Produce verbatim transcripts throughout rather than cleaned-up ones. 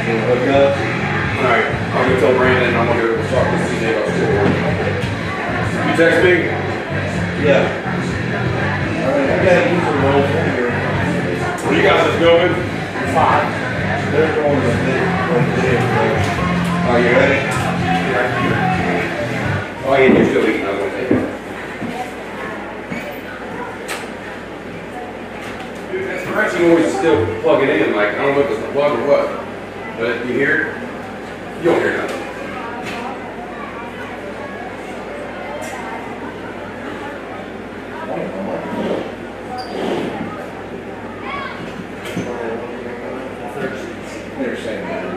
Hook up. Alright, I'm gonna tell Brandon I'm gonna go talk to C J about schoolwork. You text me? Yeah. Alright, I gotta use the roll here. What you guys is going? Five. They're going to big. Are you ready? Yeah. Oh, yeah, you're still eating. I was gonna take it. Dude, that's right. You always still plug it in. Like, I don't know if it's the plug or what. But you hear it? You don't hear nothing. They're saying that.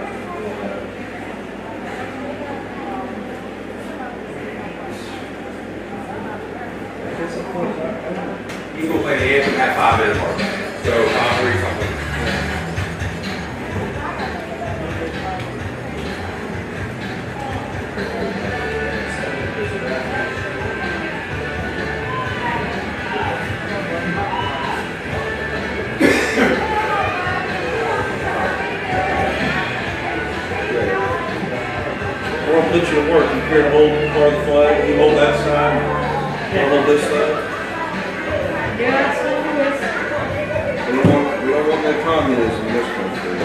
He's going to play the anthem at five minute mark. So five three something. Put you to work. You care to hold part of the flag? You hold that side. You hold this side. Yeah, that's what it is. We don't want, we don't want that communism in this country.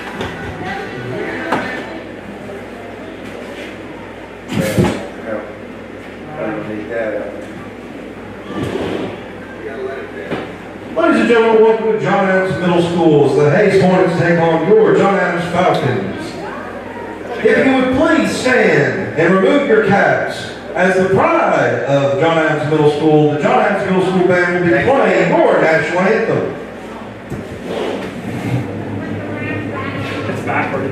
Yeah, I don't need that out there. We gotta let it down. Ladies and gentlemen, welcome to John Adams Middle School as the Hayes Hornets take on your John Adams Falcons. If you would please stand and remove your caps, as the pride of John Adams Middle School, the John Adams Middle School Band will be playing your national anthem. It's backward.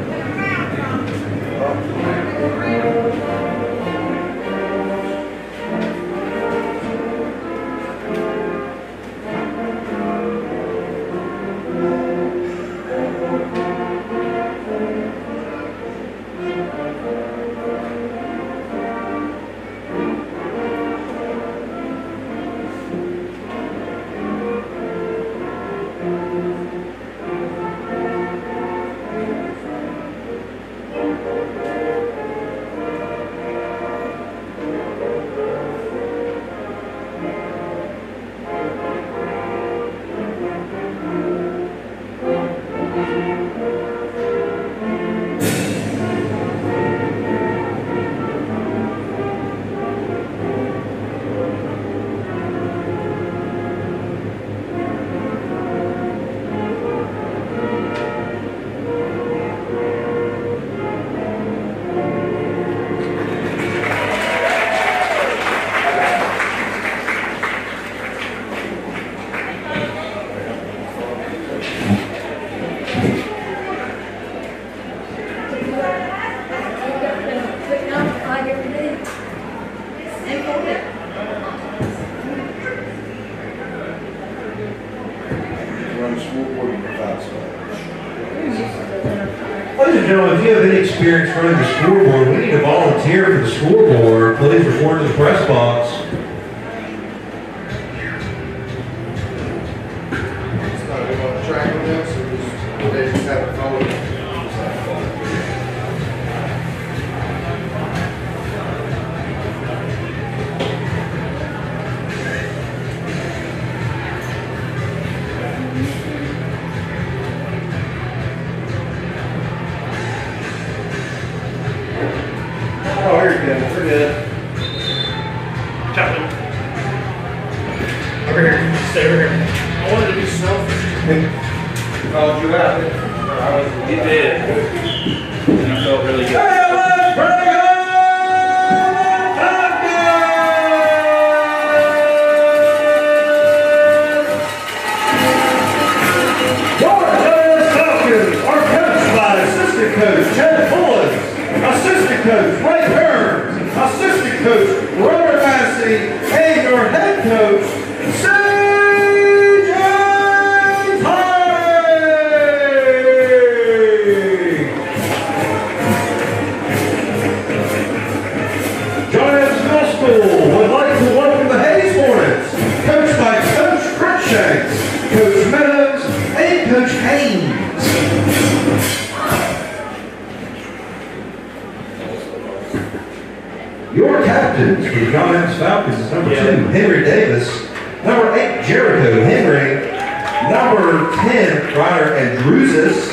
Ladies and gentlemen, if you have any experience running the scoreboard, we need to volunteer for the scoreboard. Please report to the press box. It's not we want to track on this, or just they just have a phone. Oh, here you go. We're good. Captain. Over here. Stay over here. I wanted to be selfish. Called you out. You did. And I felt really good. Hey, let's bring on Falcons are coached by assistant coach Chad Fullins, assistant coach Ray Hearns, assistant coach Robert Massey, and your head coach C J Tyre. John Adams Middle School would like to welcome the Hayes Hornets, coached by Coach Cruikshanks, Coach Meadows, and Coach Haynes. captains for the John Adams Falcons is number Yeah. two, Henry Davis. Number eight, Jericho Henry. Number ten, Ryder Andrewsis.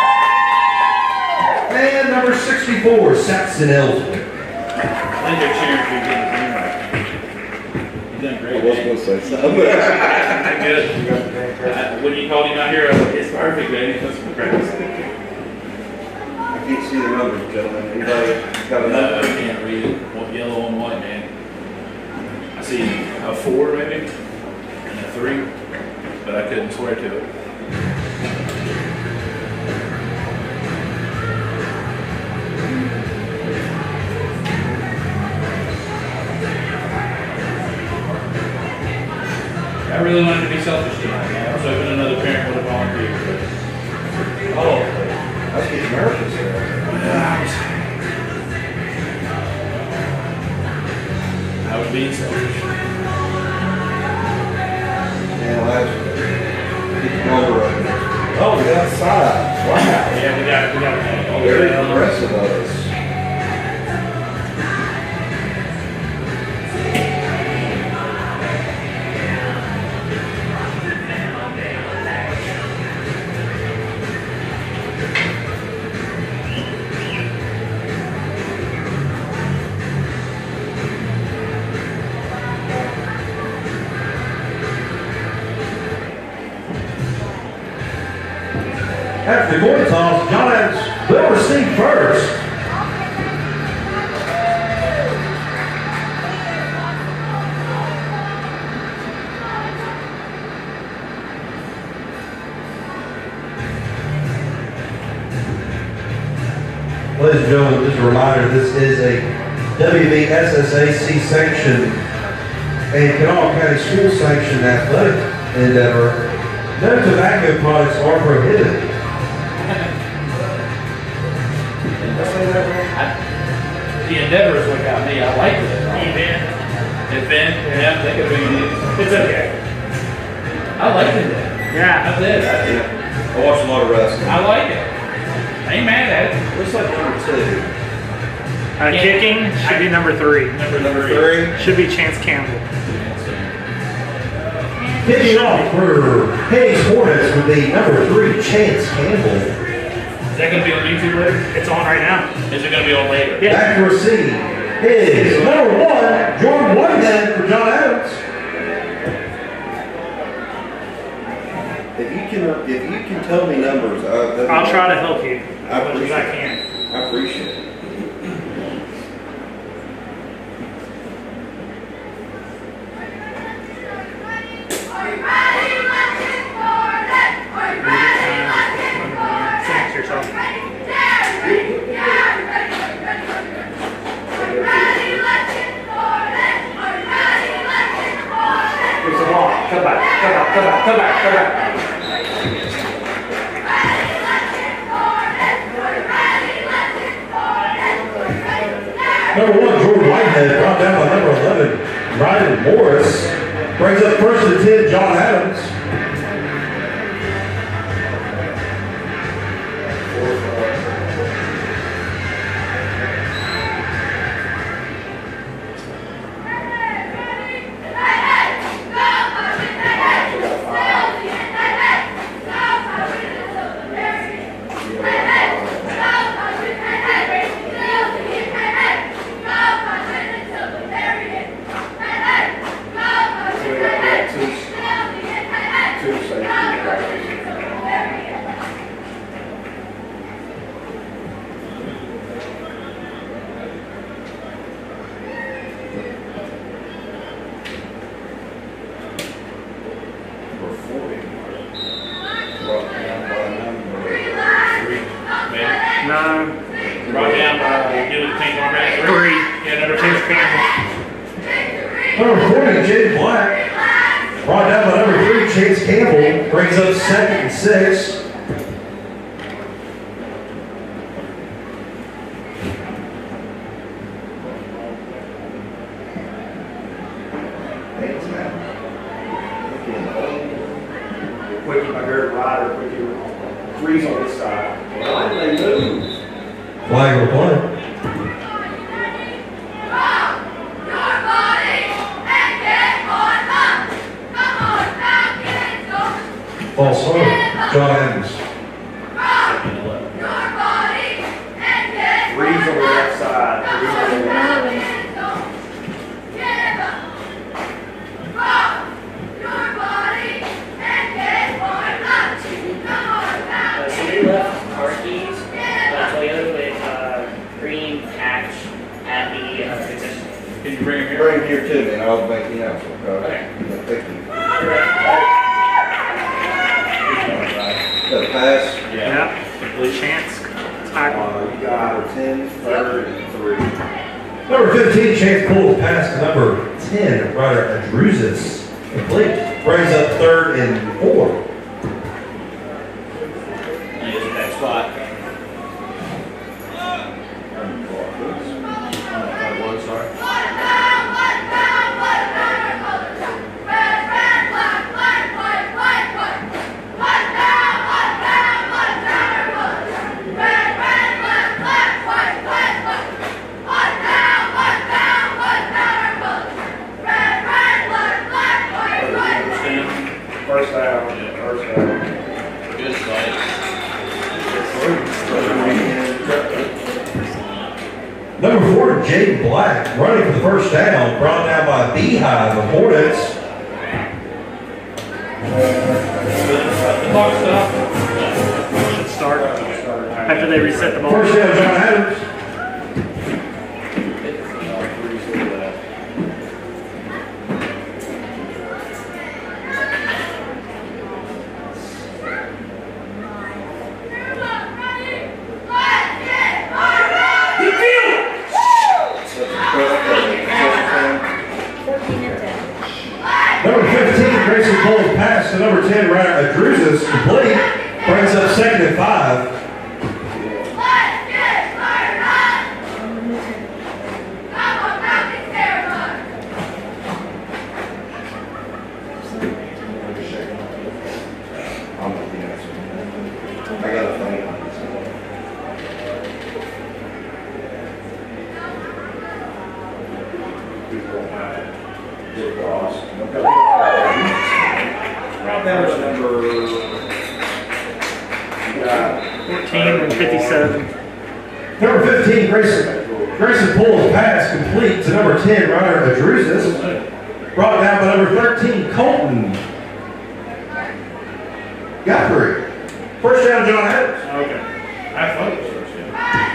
And number sixty-four, Saxon Ellsworth. I think they're cheering for you getting the green light. You've done great. I was going to say something. Good. Uh, When you called him out here, I was like, it's perfect, baby. Let's practice. I can't see the numbers, gentlemen. Anybody got a No, I number? can't read it. What yellow and white, man. I see a four, maybe, and a three, but I couldn't swear to it. I really wanted to be selfish tonight, man. I was hoping another parent would have volunteered, but Oh, I was getting nervous there. I was being selfish. Yeah, last get the number right there. Oh, we got sides. Wow. Yeah, we got, we got it. Oh, Very yeah. impressive of us. After the coin toss, John Adams will receive first. Ladies and gentlemen, just a reminder, this is a W V S S A C sanctioned and Kanawha County School sanctioned athletic endeavor. No tobacco products are prohibited. The endeavors what got me. I liked it. Event. Event. Yeah, they could bring it in. It's okay. I liked it. Yeah. I did. I did. I watched a lot of wrestling. I like it. I ain't mad at it. What's like number two? Uh, kicking should be number three. Number, Number three. three? Should be Chance Campbell. Kicking off for Hayes Hornets would be number three, Chance Campbell. Is that going to be on YouTube later? It's on right now. Is it going to be on later? Yeah. Back to receive is number one, Jordan Whitehead for John Adams. If you can, if you can tell me numbers, uh, that'd be- I'll try to help you I as much as appreciate I it. can. I appreciate it. Fix yourself. It's a walk. Come back. Come back. Come back. Come back. Come back. Number one, Jordan Whitehead, brought down by number eleven, Ryan Morris. Brings up first and ten, John Adams. No. Brought down by Gilly Pink on that. Three. Yeah, number Chance two. Campbell. Number forty, Jaden Black. Brought down by number three, Chase Campbell. Brings up second and six. Quickie, I heard Ryder, Quickie, threes on this side. Why did they move? Flag will play. you bring him here? Bring him here to me and I'll make the announcement. Okay. Okay. Yeah, thank you. Got a pass. Yeah. Complete chance. Tackle. Uh, you got ten, third, and three. Number fifteen, chance pull pass to number ten, Ryder Adruzis. Complete. Brings up third and four. And it's that spot. Oh, sorry. First down. First down. Good sight. Number four, Jake Black, running for the first down, brought down by Beehive of Hornets. The clock stop. Should start after they reset the ball. First down, John Adams. Number fifteen, Grayson Cole's pass to number ten, Ryder Adruzis, complete. Brings up second and five. I'll make the announcement. I got a thing. There's number fourteen and fifty-seven. Number fifteen, Grayson, Grayson Cole's pass complete to number ten, Ryder Adruzis. Brought down by number thirteen, Colton Guthrie. First down, John Adams. Okay. I thought it was first down.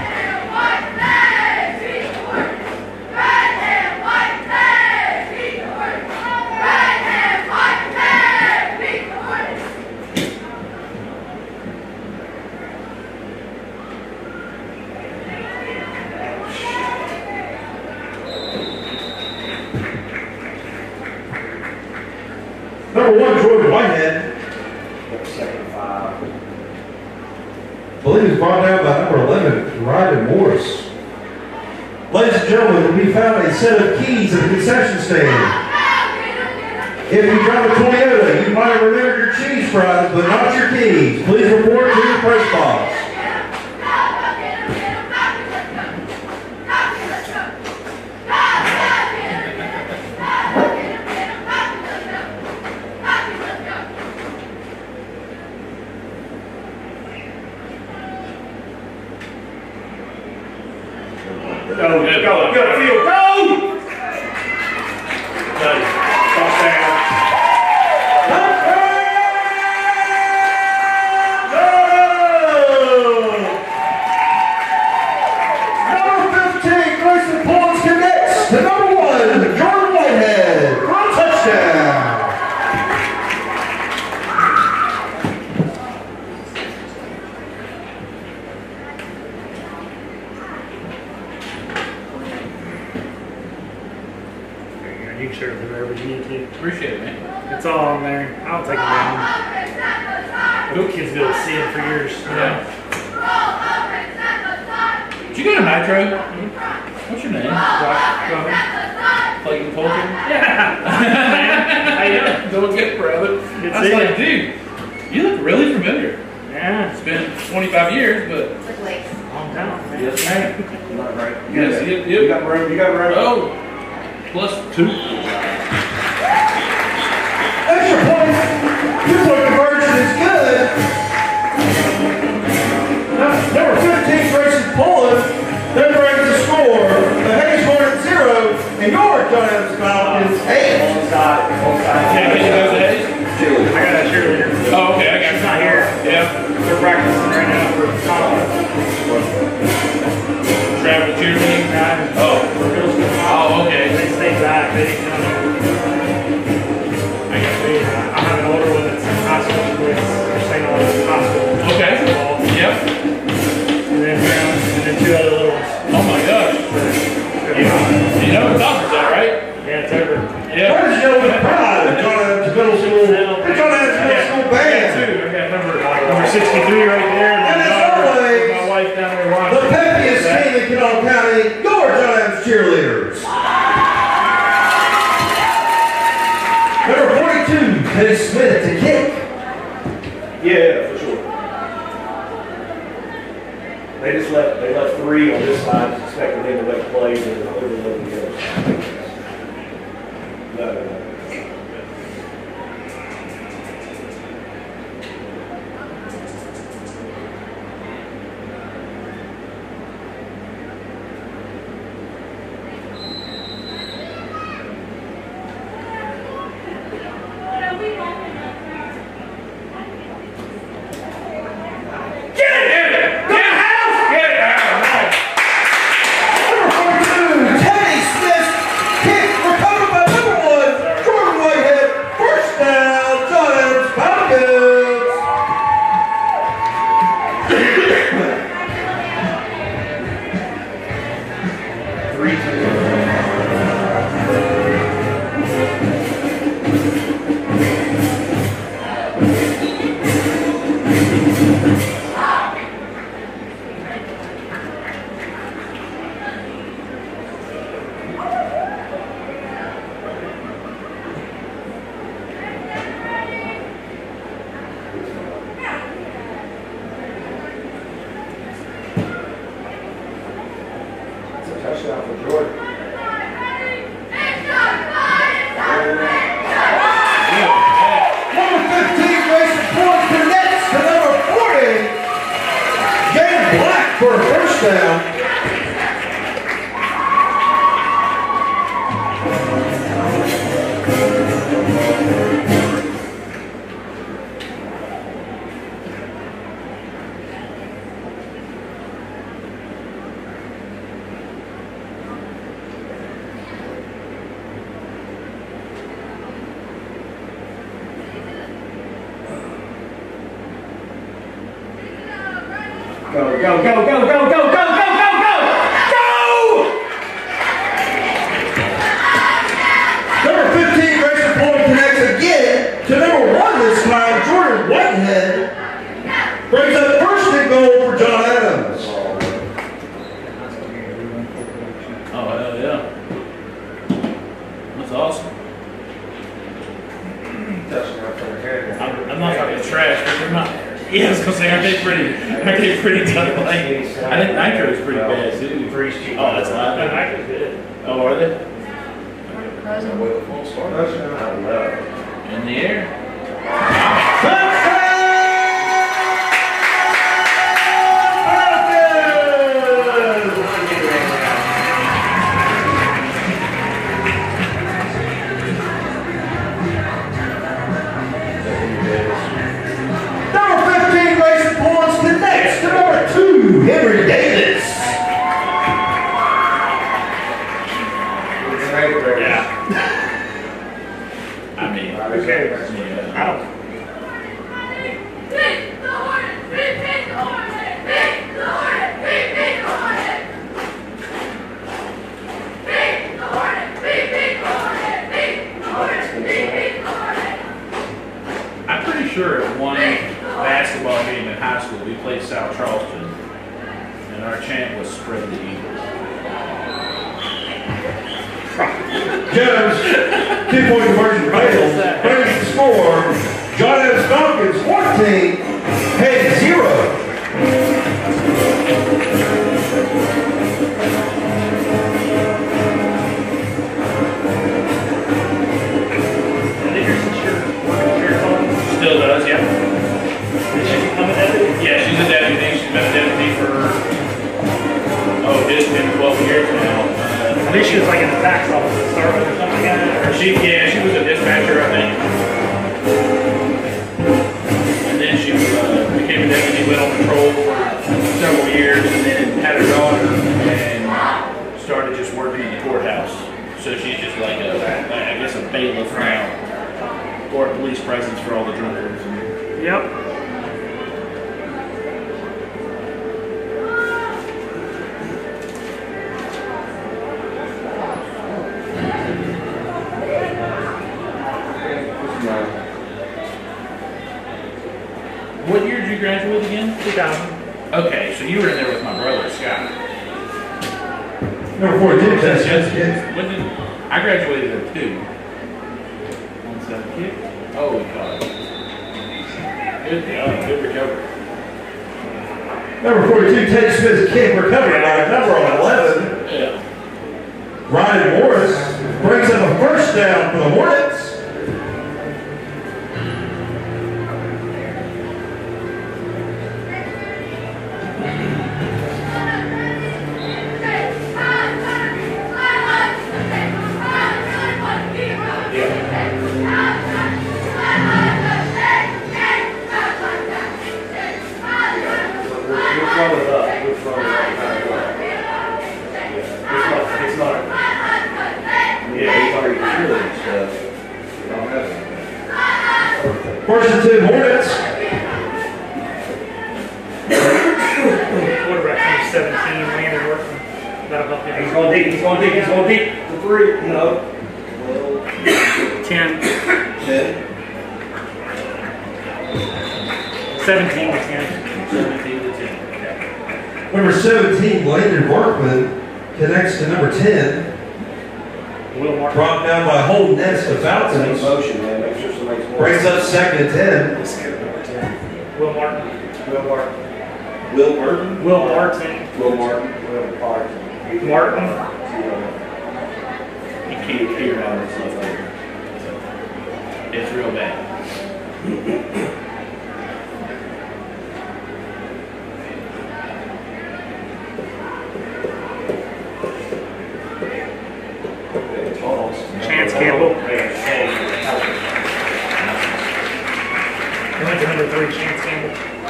Number one, Jordan Whitehead. second five. I believe he's brought down by number eleven, Ryder Morris. Ladies and gentlemen, we found a set of keys at the concession stand. If you drive a Toyota, you might have remembered your cheese fries, but not your keys. Please report to your press box. Go, go, go, field, go! Good. Touchdown. Number fifteen, Grayson Pullis connects to number one, Jordan Whitehead for a touchdown. You can share it wherever you need to. Appreciate it, man. It's all on there. I'll take it down. Little kids be able to see it for years. You know? Yeah. Did you go to Nitro? What's your name? Clayton Colton? Yeah. How you doing? Don't get proud. Good I was seeing like, dude, you look really familiar. Yeah. It's been twenty-five years, but Long time, man. Yes, ma'am. Not right. yes, yep, You yep. got room. You got room. Oh, plus two. Extra point. Two-point conversion is good. Number fifteen, Grayson Pullis, then brings the score. The Hayes Hornets zero, and your John Adams Falcons eight. Onside. Onside. Can't get you guys a haze? I got a cheerleader. Oh, okay, I got She's you. not here. Yeah. They're practicing right now for conference. Travel cheerleading. Nine. Oh. For middle school. Oh, okay. They and two other little ones. Oh my gosh. Yeah. You know what Dawson's at, right? Yeah, it's over. Yeah. Where's the old pride of John Adams Middle School? The John Adams Middle School band. Two. I got number, number sixty-three right there. And as always, my wife down there the watching. peppiest team in Kanawha County, your John Adams cheerleaders. Number forty-two, Teddy Smith to kick. Yeah, for sure. They just left, they left three on this side, expecting them to make plays and overload the other side. No, no, no. Touchdown for Jordan. Number fifteen, Mason Ford connects to number forty. Jaden Black for a first down. Go, go, go, go, go, go, go, go, go, go! Go! Number fifteen, Mason Ford connects again to number one this time, Jordan Whitehead. Brings up first and goal for John Adams. Oh, hell yeah. That's awesome. Touchdown for the head. I'm, I'm not talking trash, but they're not. Yeah, I was gonna say, aren't they pretty, aren't they pretty tough? Like, I think Nitro is pretty bad too. Oh, that's loud. No, Nitro's good. Oh, are they? Touchdown. In the air. Henry Davis. Yeah. I mean, Okay. yeah. I don't. I'm pretty sure at one basketball game in high school, we played South Charleston, and our chant was "Spread the Eagles." Jones, two-point conversion fails. Brings the score. John Adams Falcons fourteen, Hayes zero. Still does, yeah. Did she become a deputy? Yeah, she's a deputy. She's been a deputy for, oh, it's been twelve years now. I think she was like in the tax office to start with or something like that. Or she, yeah, she was a dispatcher, I think. And then she uh, became a deputy, went on patrol for several years, and then had a daughter and started just working in the courthouse. So she's just like a, I guess, a bailiff now, or a police presence for all the drunkards. Yep. thousand. Okay, so you were in there with my brother, Scott. Number forty-two, Teddy Smith, kick. When did, I graduated at two. One seven kick. Oh, we caught it. Good, uh, good recovery. Number forty-two, Teddy Smith's kick, recovered by number eleven. Yeah. Ryan Morris brings up a first down for the Hornets. First and two, Hornets. Quarterback number seventeen, Landon Workman. That'll help you. He's going deep, he's going deep, he's going deep. The three, no. ten. Ten. seventeen to ten. seventeen to ten. Number seventeen, Landon Workman connects to number ten. Will Martin. Brought down by Holden Ness of Falcons. Motion, man. Make sure somebody's more. Brings up second and ten. Will Martin. Will Martin. Will Martin. Will Martin. Will Martin. Will Martin. Martin. You can't hear all this stuff later. So, it's real bad. Chance Campbell. They went to number three, Chance Campbell.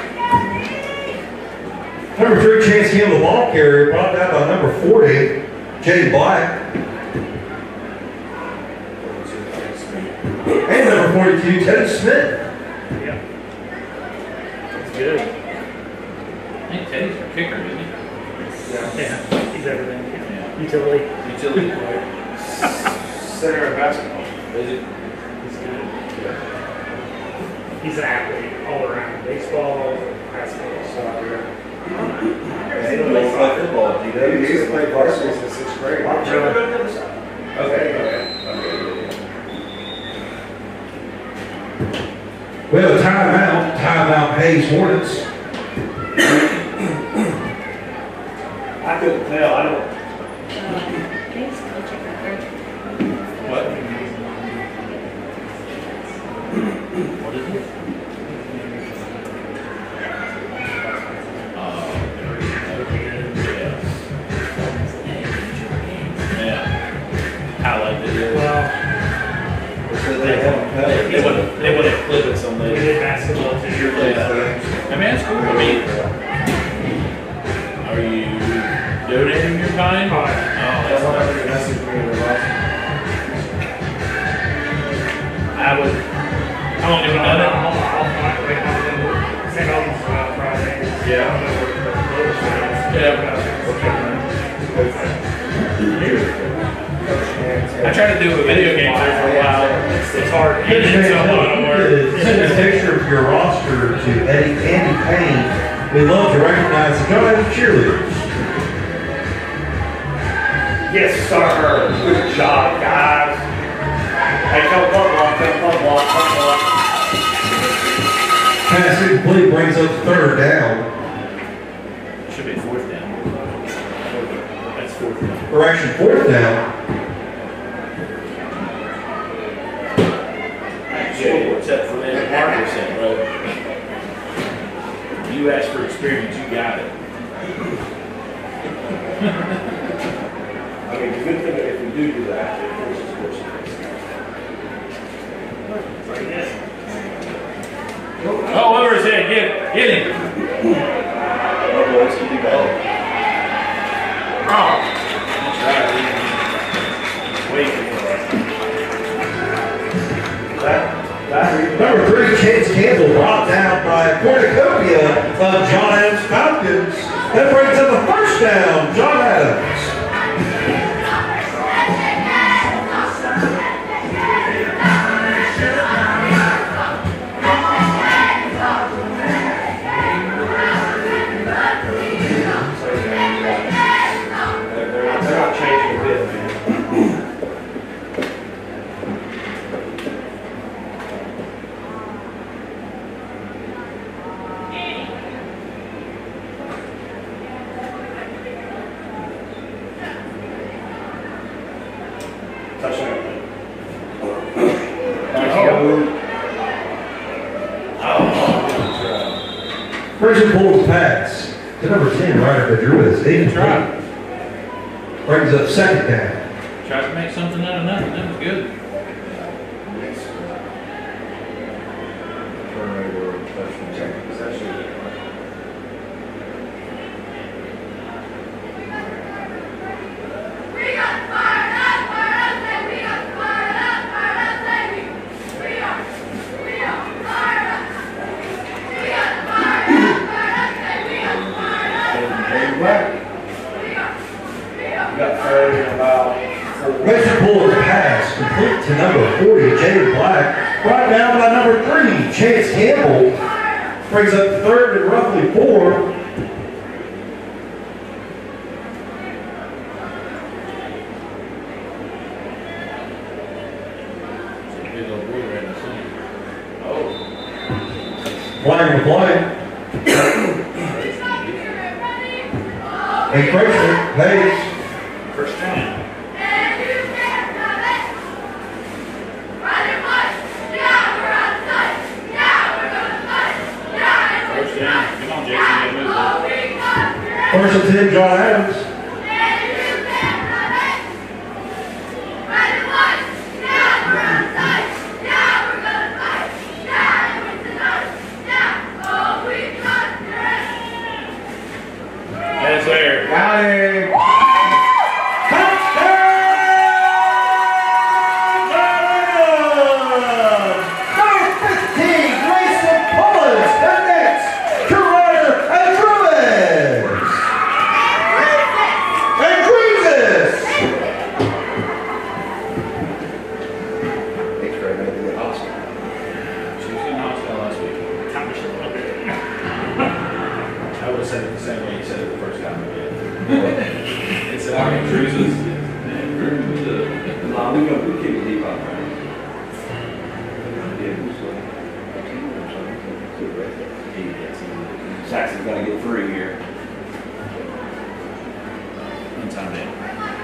Number three, Chance Campbell, the ball carrier, brought down by number forty, Jay Black. And number forty-two, Teddy Smith. Yeah. That's good. I think Teddy's a kicker, isn't he? Yeah. He's everything. Yeah. Utility. Utility player. Center of basketball. Is it? He's good. He's an athlete all around. Baseball, basketball, soccer. He plays football. He does. He's played varsity since sixth grade. Really? Okay, okay. We have a timeout. Timeout, Hayes Hornets. I couldn't tell. I don't. What? What is it? Oh, yeah. Yeah. Highlight video. Well, So they haven't had it. They would they would have clipped it some we later. did basketball too. Yeah. I mean, that's cool. I mean, are you donating your time? Oh, Oh, that's nice. I would. How long have you done it? Saint Albans uh, Friday. Yeah. I tried to do a video game there for a while. It's hard. Hey, And it's a lot of work. Send a picture of your roster to Eddie Andy Payne. We love to recognize the John Adams cheerleaders. Yes, sir. Good job, guys. Hey, come pump block, come pump block, pump block. Pass incomplete brings up third down. Should be fourth down. That's fourth down. Correction, fourth down. Yeah, except for that Parker said, bro. You asked for experience, you got it. I mean, the good thing if we do do that, it forces forces. Oh, over his head, get, get him. Oh, boys, keep it going. Oh. That's right. Wait for That, that, Number three, Chance Campbell brought down by Cornucopia of John Adams Falcons. That brings up a first down, John Adams. Grayson pulls pass to number ten, Ryder Madruez. Eight Try. brings up second down. Tried to make something out of nothing. That was good. Grayson pulls pass complete to number forty, Jaden Black. Brought down by number three, Chance Campbell. Brings up third and roughly four. Flying the play. And Grayson pays. First down. First down. Come on, Jason. Get moving. First and ten, John Adams. That's there. Got it. Saxon's got to get three here. One time down.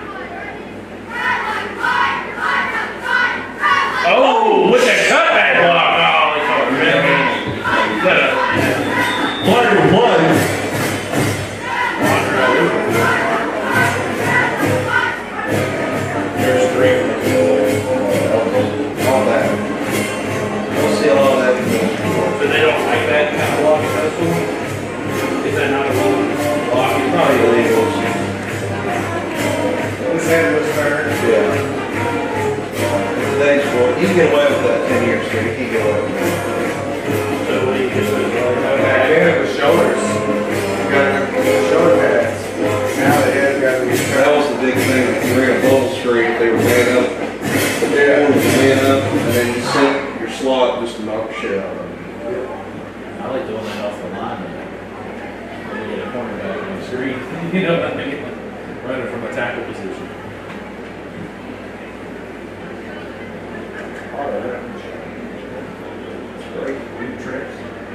Oh, with that cutback block. Oh, he caught it. Is that a Play to play. There's three. All that. We'll see all that. So they don't like that kind of block in high school? Is that not a rule? Block is Probably illegal. His head was hurt. Yeah. Today's rule. You can get away with that ten years ago. You can't get away with that. So what do you just do? Yeah, the shoulders. You got the shoulder pads. Now the head got to be That was the big thing. If you ran a bubble screen, if they were man up, the Yeah. one was man up, and then you set your slot just to knock the shit out of them. I like doing that off the line. When you get a cornerback on the screen, you know what I mean? Running from a tackle position. It's great. New tricks.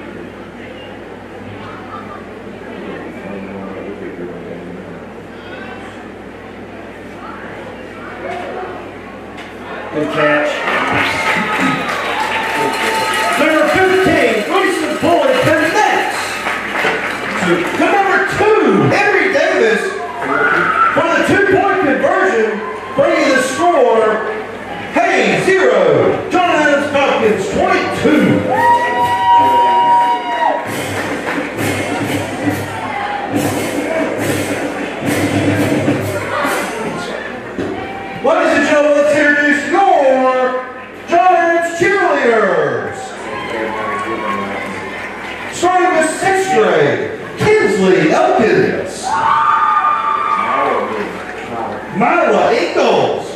good catch. Number fifteen, Grayson Boyd connects to number two, Henry Davis, for the two-point conversion, bringing the score, Hayes zero, John Adams Falcons twenty-two. Ladies and gentlemen, let's introduce your John Adams cheerleaders. Starting with sixth grade, Kinsley Elkins, Myla Ingalls,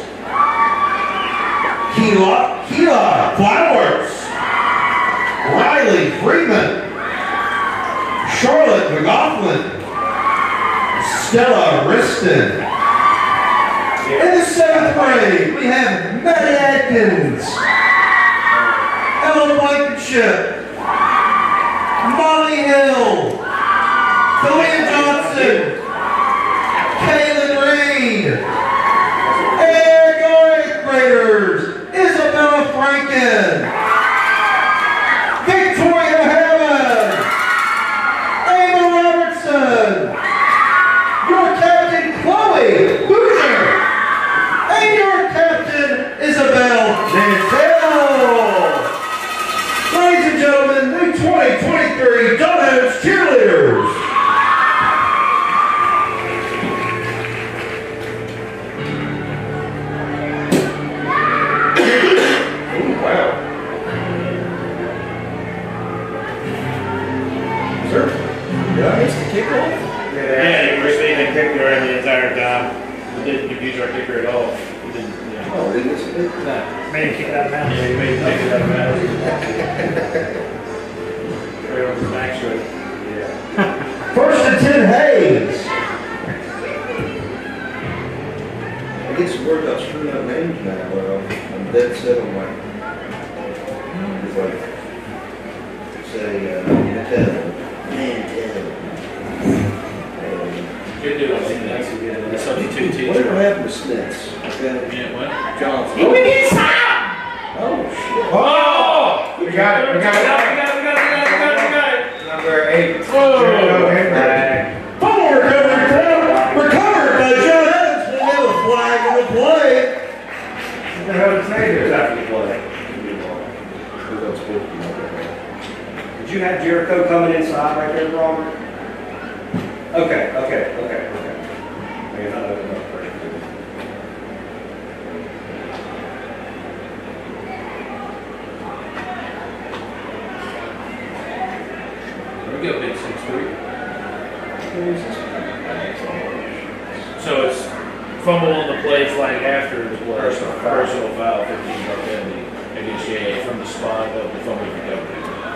Keela, Keela Flowers, Riley Freeman, Charlotte McLaughlin, Stella Riston. In the seventh grade, we have Maddie Atkins, Ella Blankenship, Molly Hill, Kalia Johnson, Kaylin Reed, and your eighth graders, Isabella Franken, Victoria Hammond, her the entire time. We didn't confuse our kicker at all. We didn't, yeah. Oh, didn't it? No. Made him kick it out of bounds. Yeah, he made him take it out of bounds. Right over the back straight. Yeah. First and ten, Hayes. I get some word about screwing up names now, but I'm, I'm dead set on my. It's like, say, uh, Mattel. Mantel. Good deal. That's a good one. The substitute teacher. Whatever happened to Snitz? Okay. Yeah, what? Johnson. Oh, shit. Oh, we got it. We got it. We got it, we got it, we got it, we got it, we got it. Number eight. Whoa. Ball recovery down. Recovered by John Evans. We have a flag in the play. What the hell did say here? After the play. Did you have Jericho coming inside right there, Robert? Okay, okay, okay, okay. I mean, I don't know. There we go, big six three. So it's fumble on the play flag after the play. Personal foul. Personal foul, fifteen yard penalty against Shea from the spot of the fumble recovery.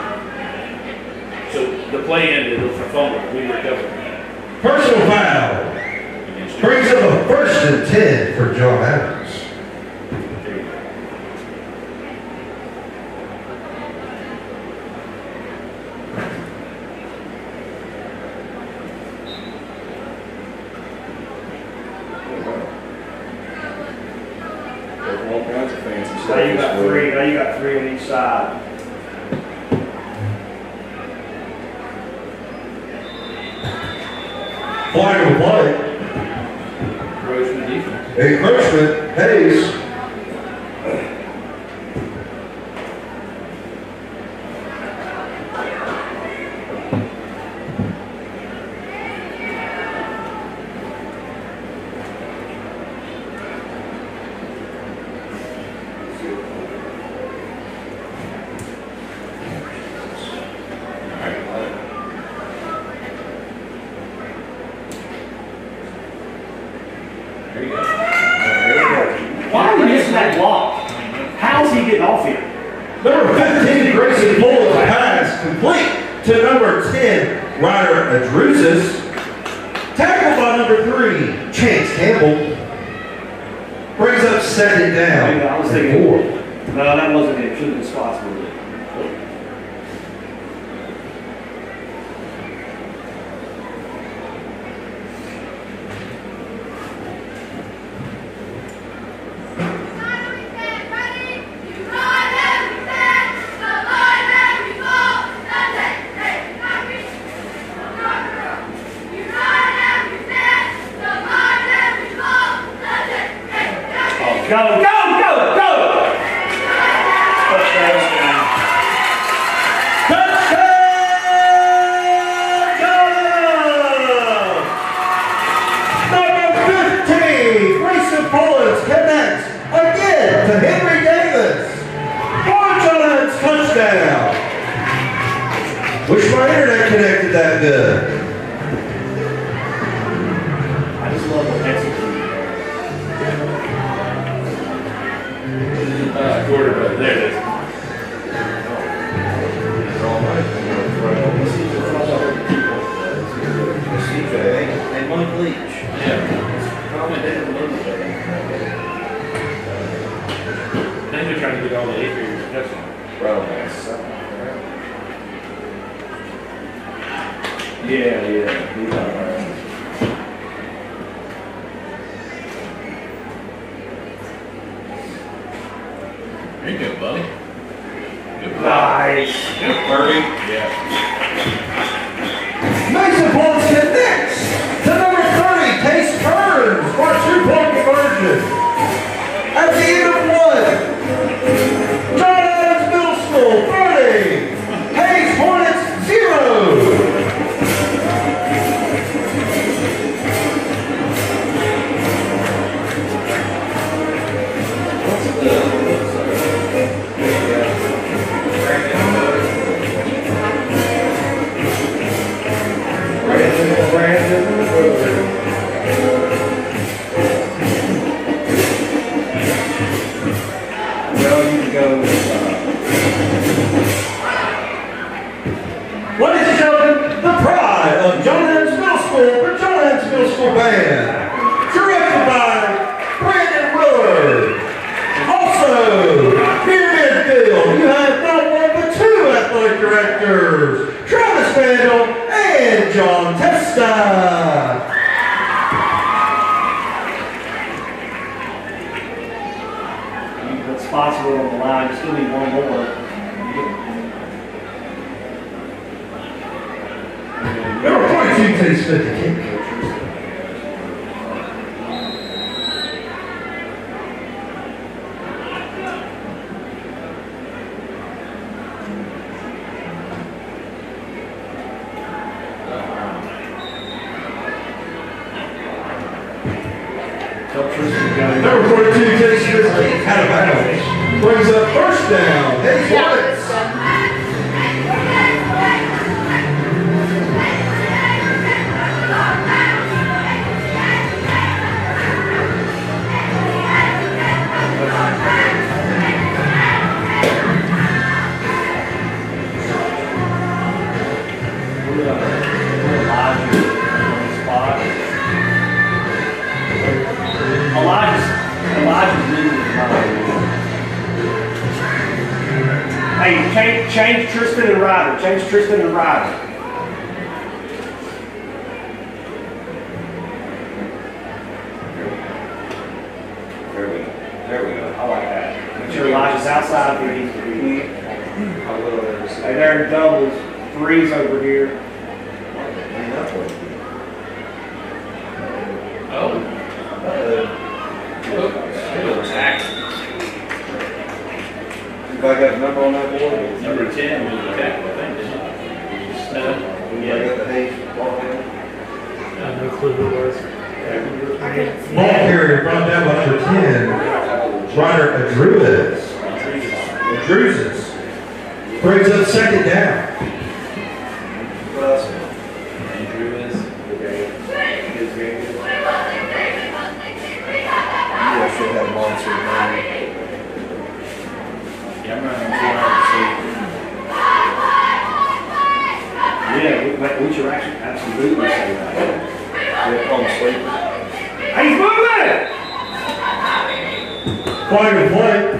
So the play ended with a fumble, we recovered. Personal foul. Brings up a first and ten for John Adams. All kinds of fancy stuff. Now you got three, now you got three on each side. Flag on the play. Encroachment defense. Encroachment, Hayes. There you go. Why are we missing that block? How is he getting off here? Number fifteen, Grayson Fuller, pass complete to number ten, Ryder Adruzis. Tackled by number three, Chance Campbell. Brings up second down. I was and thinking- four. No, that wasn't it. Should have been spots with it. Go, go, go, go! Touchdown, John! Number fifteen, Grayson Fuller connects again to Henry Davis. For John's touchdown. Wish my internet connected that good. I just love the execution. Uh, quarterback, there it is. And Mike Leach. Yeah. Then they're trying to get all the eight figures. That's all. Yeah, yeah. He's all right. There you go, buddy. Good play. Nice. Good, Kirby. Yeah. Mason Blunt connects to number thirty, Case Kearns for a two-point conversion. At the end of one, John Adams Middle School thirty, Hayes Hornets zero. Brandon, Brandon, School Band, directed by Brandon Willard. Also, here in midfield, you have not one but two athletic directors, Travis Vandal and John Testa. Spots were on the line, you still need one more. Number twenty-two, Teddy Smith, the kick. Number forty-two, Teddy Smith, kick out of bounds. Brings up first down. Hayes Hornets. Elijah's, Elijah's losing his mind. Hey, change, change Tristan and Ryder. Change Tristan and Ryder. There we go. There we go. I like that. Make sure Elijah's outside where he needs to be. Hey, there it doubles. Threes over here. Oh. I got a number on that board? Number ten was the tackle, I think, didn't it? Snow. Yeah. I got the Hayes ball down. I have no clue who it was. Ball carrier brought down by number ten, Ryder Adruez. Adruez brings up second down. Andrews. You should have monster man. Yeah, I'm running two Yeah, we, we should actually absolutely say that. Yeah, on sleep. Hey, he's moving! Flag and play.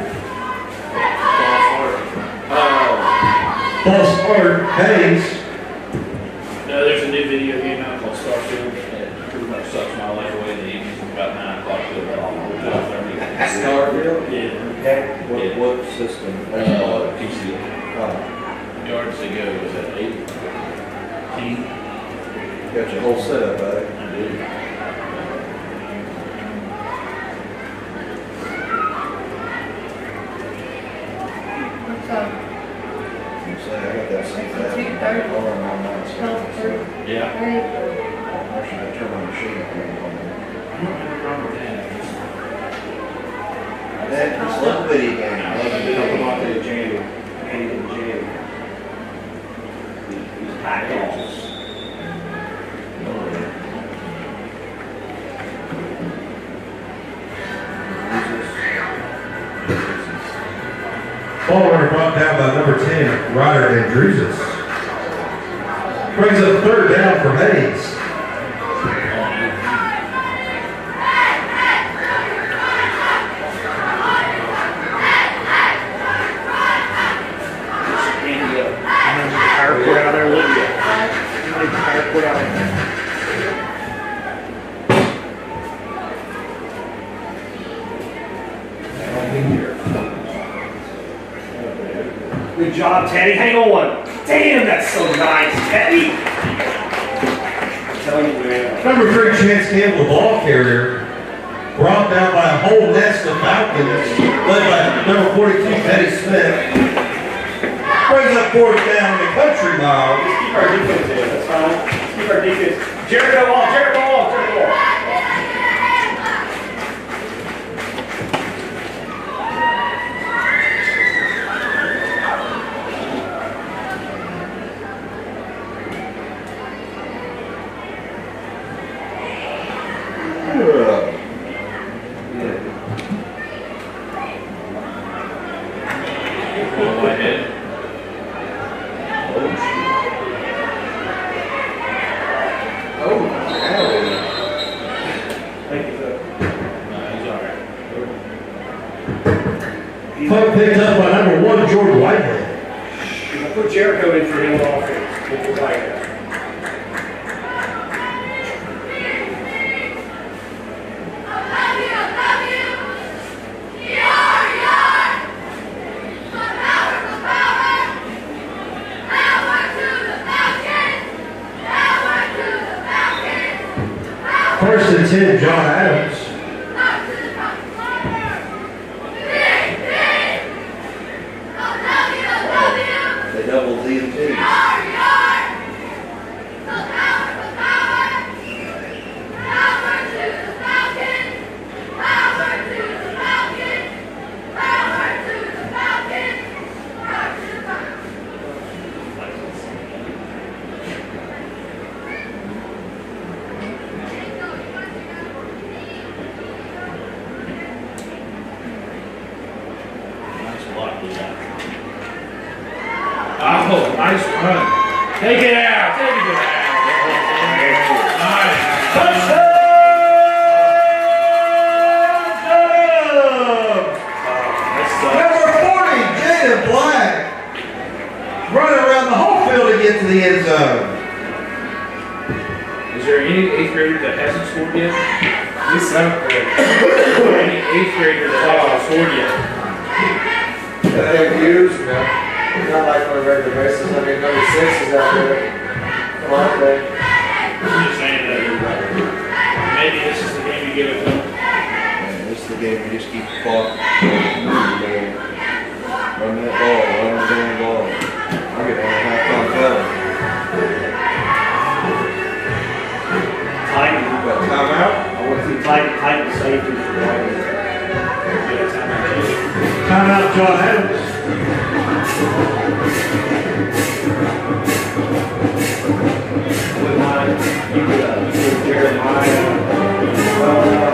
False start, Hayes. No, there's a new video game out called Starfield that pretty much sucks my life away in the evenings about nine o'clock till about Starfield? Yeah. Okay. What, Yeah. what system? Uh, P C. Oh, Yards to go was at eight. Team. got your whole setup, buddy. I do. What's up? You say I got that same thing. Two thirty. Hold on, I'm not. Twelve thirty. Yeah. I should have turned my machine on. I don't have a problem with that. That, just little bitty game. I love it. Don't come off to the jam. Can't even jam. He's packed off. Ball runner brought down by number ten, Ryder Andruzes. Brings up third down for Hayes. Power cord out there, look at it. Power cord out there. Good job, Teddy. Hang on. Damn, that's so nice, Teddy. I'm telling you, man. Number three, Chance Campbell, the ball carrier, brought down by a whole nest of Falcons, led by number forty-two, Teddy Smith. Brings up fourth down in the country mile. Let's keep our defense in. That's fine. Let's keep our defense. Jericho off, Jericho off, Jericho off. Go ahead. Oh, Puck picked up by number one, Jordan Whitehead. I put Jericho in for him on offense with the Whitehead. First and ten, John Adams. They double D and T. Oh, nice run. Take it out. Take it out. Nice. Touchdown! Number forty, Jaden Black. Running around the whole field to get to the end zone. Is there any eighth grader that hasn't scored yet? At least seventh grade. Any eighth grader that hasn't scored yet? That ain't used, man. Not like on a regular basis. I mean, number six is out there. Come on, man. I'm just saying that you're right. Maybe this is the game you give it to them. Man, this is the game we just keep the clock. Run that ball, run the damn ball. I'll get one and a half time penalty. Titan. Got timeout? I want to see Titan, Titan safety for Whitehead. Timeout, John Adams. With my, you could, uh, you could Jeremiah, uh,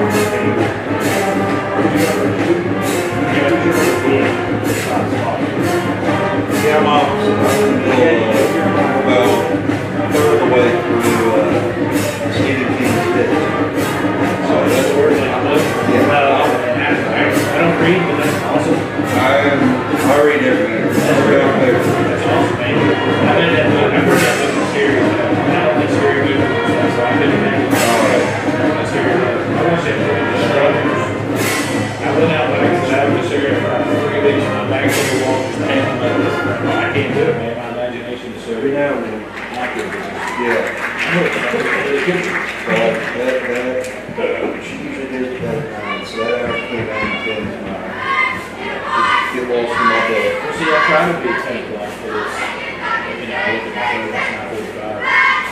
Yeah, I'm opposite. I'm about a third of the way through uh, Skinny Pete's pitch. So that's where it's like, look. Yeah. Uh, I don't read, but that's awesome. I am, I read every year. That's real paper. That's awesome, man. I've been that book. I've heard that book in series. I don't think scary movie, so I've been in that. That's scary. I watched that movie, The Struggles. I went out like I said, I was there for three weeks, and I'm back on the wall just hanging like this. I can't do it, man. My imagination is so Every now and then. accurate. Yeah. I know it's not really good. But that, that, she usually does better now. So that hour came down to ten tomorrow. Just get lost in my bed. Well, see, I try to be ten o'clock for this. You know, I look at my phone, it's nine forty-five.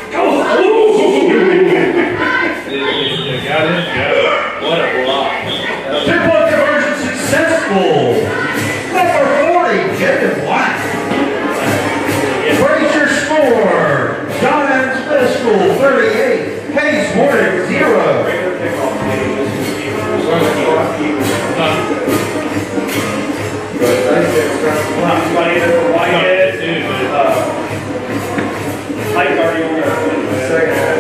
You got it? Got it. What a block. Two-point conversion successful. Number forty, Jaden Black. Raise your score. John Adams Middle School, thirty-eight. Hayes Hornet, zero. Somebody in for Whitehead, uh, Mike's already on there. Second half,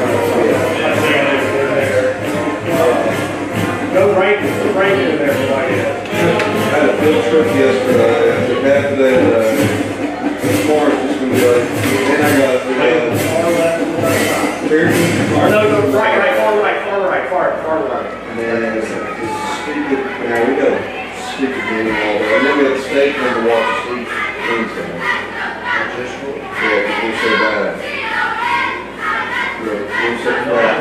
Go right, go right in there for Whitehead. I had a field trip yesterday. After that, uh, tomorrow's just gonna be like, then I got, uh, Far left, left Cherokee. side. No, go right, right, far right, far right, far, far right. And then it's stupid, now we got a stupid game all day. And then we had the state come to watch us eat Wednesday. Yeah, because we're so bad. We're, we're so bad.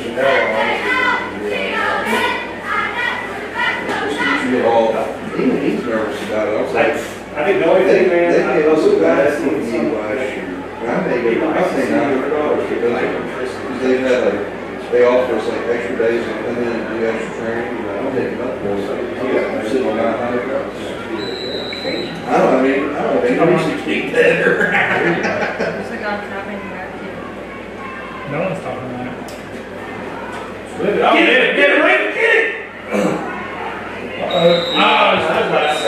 We're all, even he's nervous about it. I was like, I think the only they, thing, man. they made I- us look bad in the game last year. And I made it, I think nine hundred dollars because they had like, they offer us like extra days and come in and do extra training. And I'm taking up for it. I'm sitting on nine hundred dollars. I don't, I mean, I don't think we should keep better. It's like I'm traveling back here. No one's talking about it. Get it, get it, right, get it! Oh, it's not last.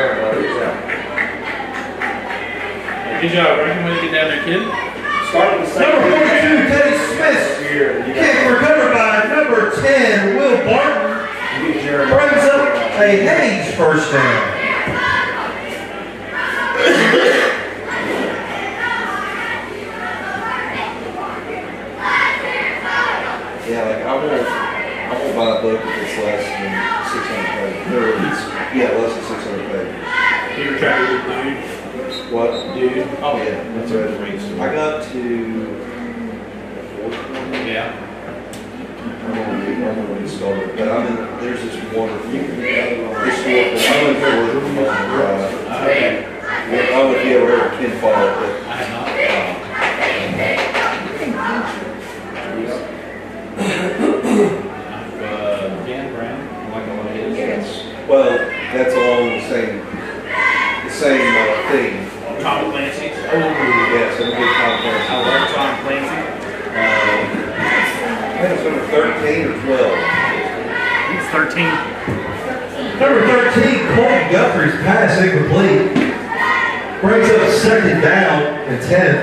Good job, Rankin. Way to get down there, kid. Start with the second. Number forty-two, Teddy Smith. Kick recovered by number ten, Will Barton. Brings up a Hayes first down. don't buy a book if it's less than six hundred pages. Or it's, yeah, less than six hundred pages. You ever tried to read Dude? What? Dude? Oh yeah, that's right. I got to the fourth one. Yeah. I don't know when it started, but I'm in, there's this wonderful historical, I don't know if you ever heard of it. I have. I don't know if you ever heard of Ken Follett, but I have not. Uh, Dan Brown, like all it is. Yes. well, that's along the same, the same uh, theme. Tom Clancy. Oh, yes, I'm a big Tom I Clancy. love Tom Clancy. Um, I think it's number thirteen or twelve. It's thirteen. Number thirteen, Colton Guthrie's pass incomplete. Brings up second down and ten.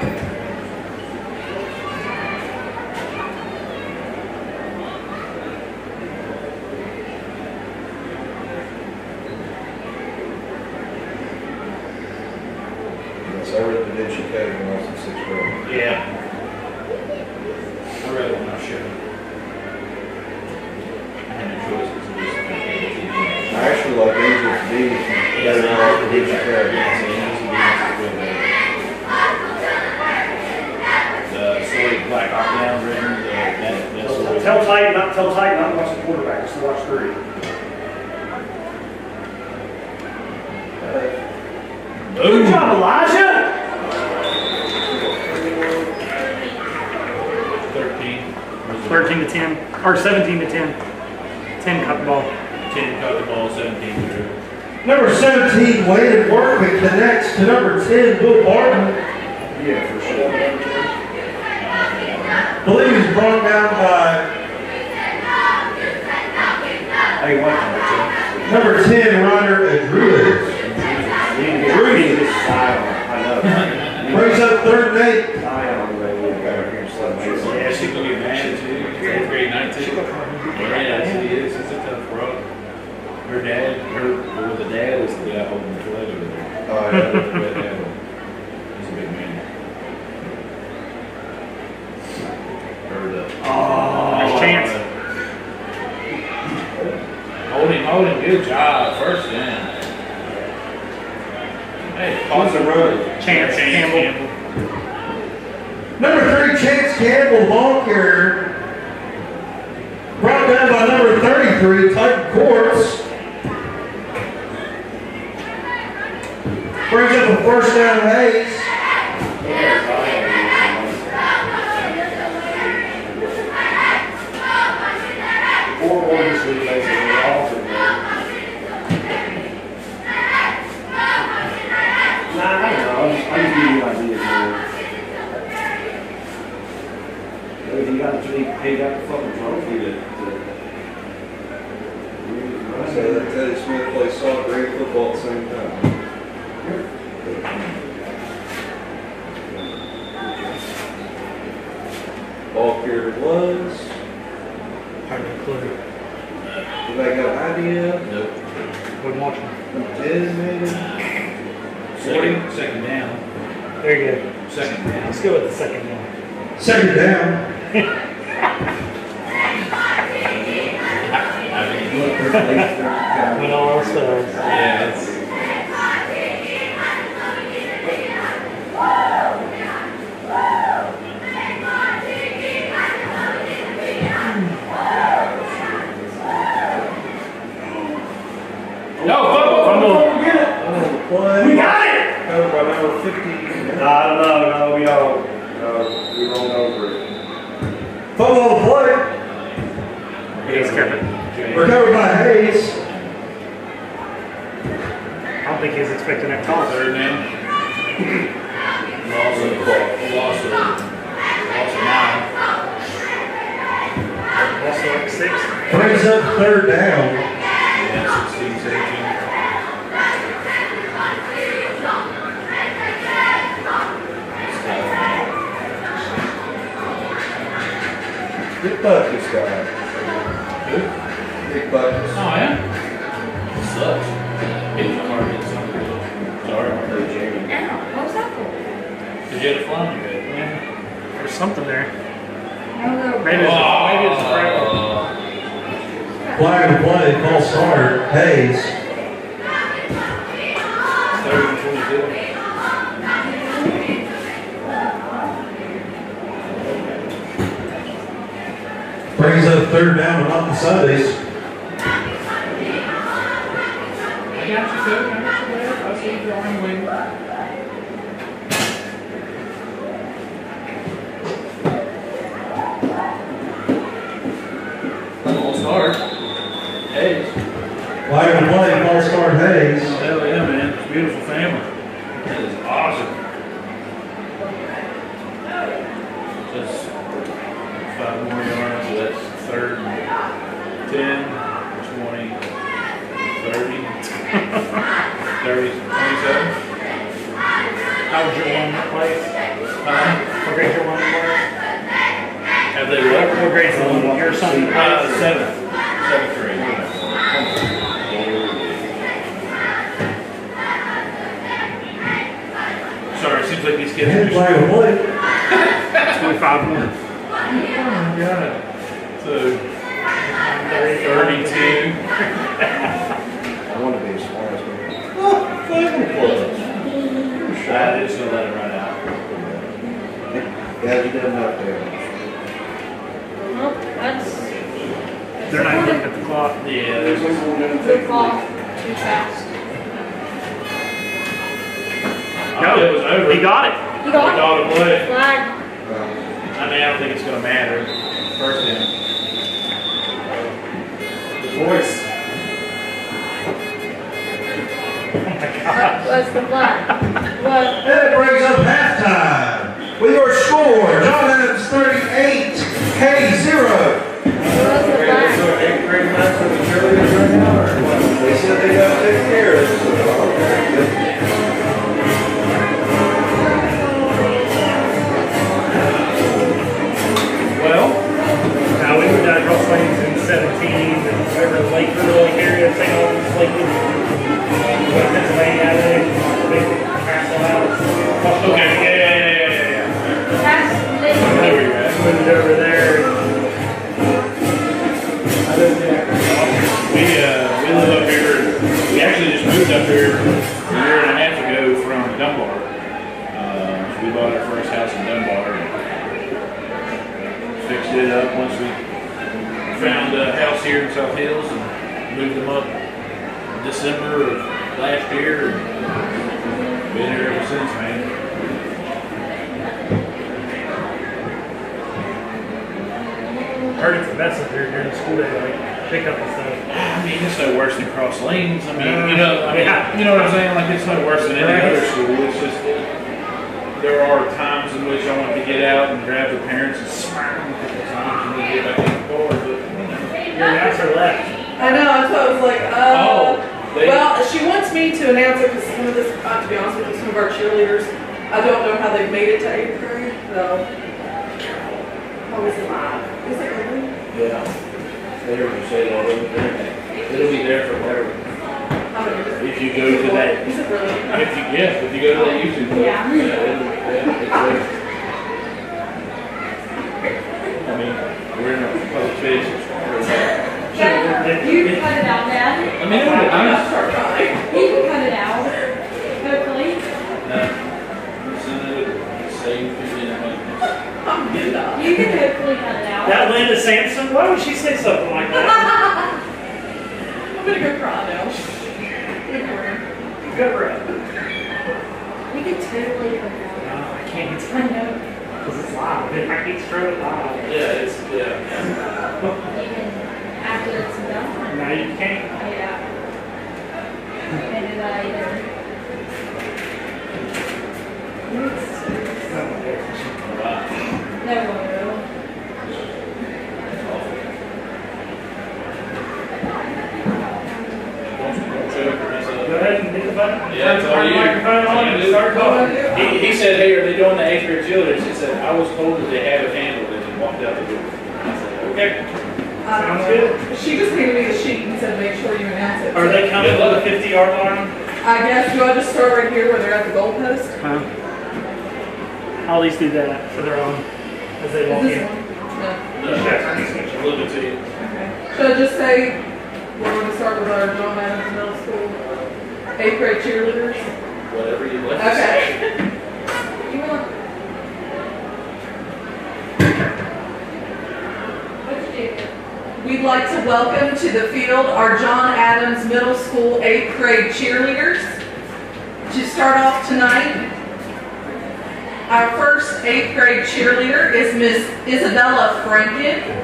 Yes, I read the Da Vinci Code when I was in sixth grade. Yeah. I read it when I was sure. I had no choice because it was I actually like Angels Deeds better than I like the Da Vinci Code. The story of Black Hawk Down written, the, that, that story. Tell Titan, not tell Titan, not watch the quarterback, just to watch three. Good job, Elijah! thirteen. thirteen to ten, or seventeen to ten. ten caught the ball. ten caught the ball, seventeen through. Number seventeen, Wayne Workman connects to number ten, Will Barton. Yeah, for sure. I believe he's brought down by Hey, what? number ten, Ryder Druids. Rudy. I know. Brings up third and eight. Zion, they will go here and slap me. Yeah, she's gonna be mad too. Eighth grade night too. Yeah, she is. She's a tough bro. Her dad, her well, the dad is the guy holding the flag over there. Oh, yeah. Red dad. He's a big man. Or the Oh, nice chance. Hold him, hold him. Good job. First down. Hey, Who's the road? Chance Campbell. Number three, Chance Campbell, ball carrier. Brought down by number thirty-three, Titan Courts. Brings up a first down, Hayes. Four orders we basically offered them. Nah, I don't know. I'm just, I'm just giving you ideas, man. If you got, he, he got the fucking trophy to, to I say that Teddy Smith plays soccer and football at the same time. Ball carrier was. Hard to include. Anybody got an idea? Nope. Wouldn't watch him. Number ten, maybe? Second, second down. There you go. Second down. Let's go with the second one. Second down. I mean, When all else fails. yeah, it's. No, fumble, fumble, fumble, get it. Play. We got it! Covered by number fifty. I don't know, no, we don't. No, we rolled over it. Fumble on the play. Hayes kept it. Recovered by Hayes. I don't think he's expecting that toss. Third down. Loss of, loss of, loss of nine. Also like six. Brings up third down. Yeah, sixteen, seventeen. Big Buckets guy. Big Buckets. Oh, yeah? It sucks. Hitting the market, something. Sorry. Ow, what was that for? Did you have a fly on your head? There's something there. No, no. Maybe it's a, maybe it's a fragment. Uh, Flag of play, false start, Hayes. Third and twenty-two. Brings up third down and off the Sundays. I got you, sir. I got you there. I see you drawing wing. False start. Hayes. Flag of play, false start, Hayes. Hell yeah, man. It's a beautiful family. That is awesome. That's five more yards, so that's third and ten, twenty, thirty, thirty, twenty-seven. How was your one place? Uh, What grade your one was? have they what? What grade's the one? Your son? Uh, seventh. Seventh grade. Sorry, it seems like these kids are And just... flag of play. twenty-five more. Oh my god. So, thirty-two. I want to be as smart as me. I just gonna let it run out. Yeah, you done up there. Well, that's They're not looking at the clock. Yeah, there's good call. Too fast. Oh, it was over. He got it. You got it? Got a play. Flag. Uh, I mean, I don't think it's gonna matter. First down. The voice. That was the flag. What? And it brings up halftime. With your score, John Adams thirty-eight, Hayes zero. What was the flag? eighth grade class with the cheerleaders right now, or what? They said they got to take care of this. Well, Now we were down at Ross Lanes in seventeen, and whatever the Lakewood Lake area, Saint Albans, Lakewood. We went to Pennsylvania out there, big castle house. okay, yeah, yeah, yeah, yeah, yeah, yeah. That's I know late. where you're at. Moved over there. We, uh, we live up here, we actually just moved up here a year and a half ago from Dunbar. Uh, so we bought our first house in Dunbar. And fixed it up once we found a house here in South Hills and moved them up in December of last year. And been here ever since, man. Heard it's a mess up here during the school day, like pickup and stuff. I mean, it's no worse than cross lanes. I mean, you know, I mean, you know what I'm saying? Like, it's no worse than any other school. It's just there are times in which I want to get out and grab the parents and smack them a couple times and then get back in the car. But you know, Your announcer left. I know, that's why I was like, uh, oh, they, well, she wants me to announce it because some of this, uh, to be honest with you, some of our cheerleaders, I don't know how they've made it to eighth grade, so. How is it live? Is it really? yeah, they heard you say that. It'll, it'll be there forever. How many is it? If you go to that, Is it really? if you, yeah, if you go to that YouTube page, Yeah. yeah, it'll, yeah, it's there. I mean, we're in a public space. Yeah, you can cut it out, Dad. I mean, I'm, I'm I'm, gonna start crying. You can cut it out. Hopefully. I'm good enough. You can hopefully cut it out. That Linda Sampson, why would she say something like that? I'm gonna go cry now. Good rep. You can totally cut it out. No, I can't. I know. Because it's live. I can't throw it live. yeah, it's, yeah. Even after it's done. No, you can't. Yeah. Can't do that either. Wow. No one will. Go ahead and hit the button. Yeah, it's all Turn the you. microphone on and start What do I talking. do? He, he said, hey, are they doing the eighth grade children? He said, I was told that they have it handled and he walked out the door. I said, okay. I don't Sounds know. good. She just handed me the sheet and said, make sure you announce it. Are they coming to the fifty yard line? I guess, do I just start right here where they're at the goalpost? Huh? I'll at least do that for their own as they walk Is this in. one? No. No, a little bit to you. Okay. Should I just say, We're going to start with our John Adams Middle School eighth grade cheerleaders. Whatever you want. Okay. You want? What'd you do? We'd like to welcome to the field our John Adams Middle School eighth grade cheerleaders. To start off tonight, our first eighth grade cheerleader is Miss Isabella Franken.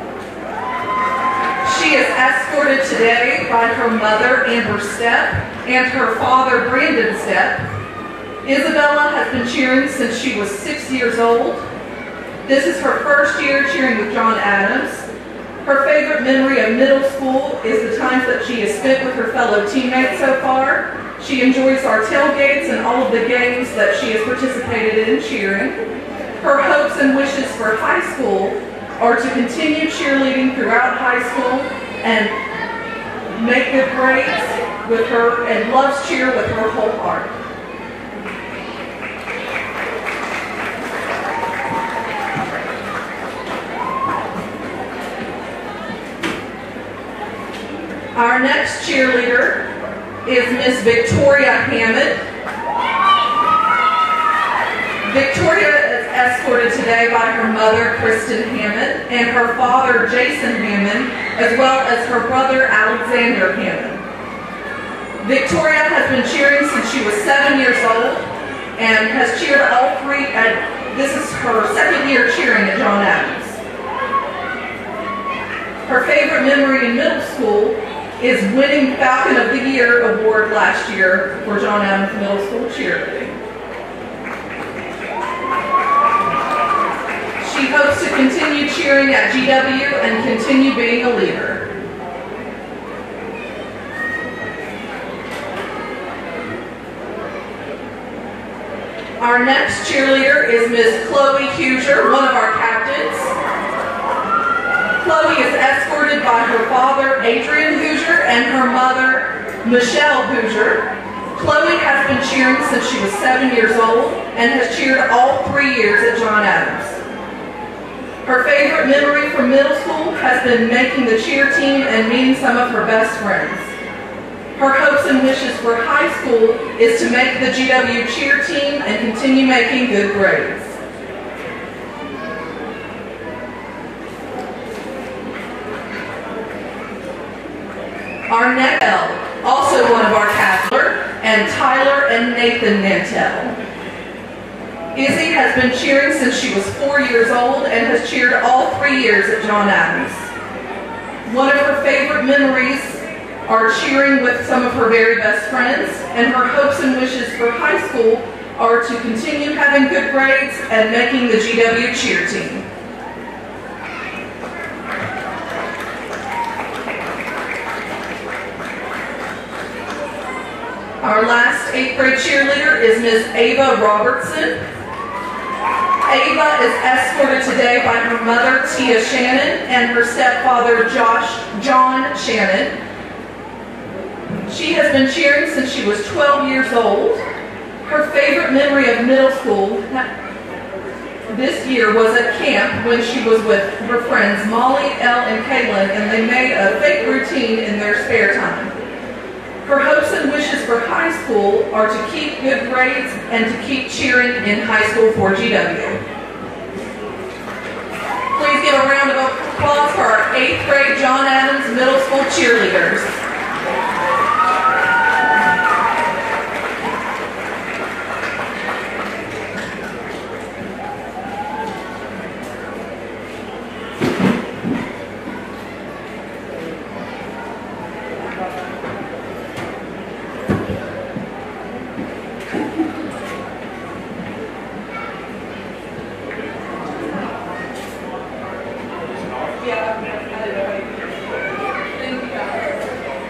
She is escorted today by her mother, Amber Stepp, and her father, Brandon Stepp. Isabella has been cheering since she was six years old. This is her first year cheering with John Adams. Her favorite memory of middle school is the times that she has spent with her fellow teammates so far. She enjoys our tailgates and all of the games that she has participated in cheering. Her hopes and wishes for high school are to continue cheerleading throughout high school and make good grades with her, and loves cheer with her whole heart. Our next cheerleader is Miss Victoria Hammond. Victoria is escorted today by her mother, Kristen Hammond, and her father, Jason Hammond, as well as her brother, Alexander Hammond. Victoria has been cheering since she was seven years old and has cheered all three, and this is her second year cheering at John Adams. Her favorite memory in middle school is winning Falcon of the Year award last year for John Adams Middle School cheerleading. She hopes to continue cheering at G W and continue being a leader. Our next cheerleader is Miss Chloe Huger, one of our captains. Chloe is escorted by her father, Adrian Huger, and her mother, Michelle Huger. Chloe has been cheering since she was seven years old and has cheered all three years at John Adams. Her favorite memory from middle school has been making the cheer team and meeting some of her best friends. Her hopes and wishes for high school is to make the G W cheer team and continue making good grades. Our next, also one of our captains, and Tyler and Nathan Nantel. Izzy has been cheering since she was four years old and has cheered all three years at John Adams. One of her favorite memories are cheering with some of her very best friends, and her hopes and wishes for high school are to continue having good grades and making the G W cheer team. Our last eighth grade cheerleader is Miss Ava Robertson. Ava is escorted today by her mother, Tia Shannon, and her stepfather, Josh John Shannon. She has been cheering since she was twelve years old. Her favorite memory of middle school this year was at camp when she was with her friends Molly, Elle, and Kaylin, and they made a fake routine in their spare time. Her hopes and wishes for high school are to keep good grades and to keep cheering in high school for G W. Please give a round of applause for our eighth grade John Adams Middle School cheerleaders. Yeah, I didn't know. Thank you, guys.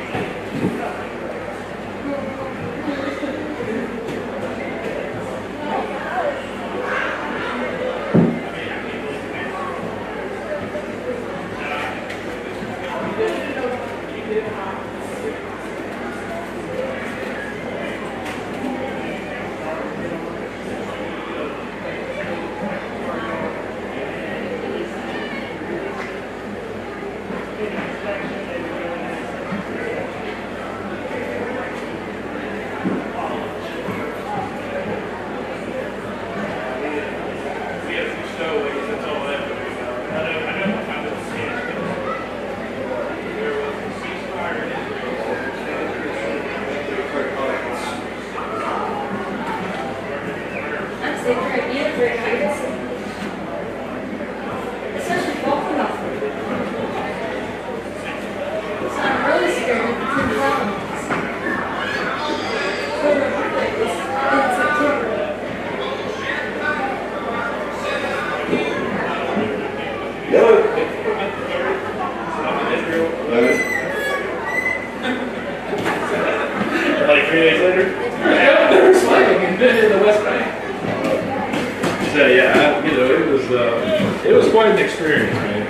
three days later? Yeah, they were slaying in the West Bank. So yeah, I, you know, it was uh, it was quite an experience, man.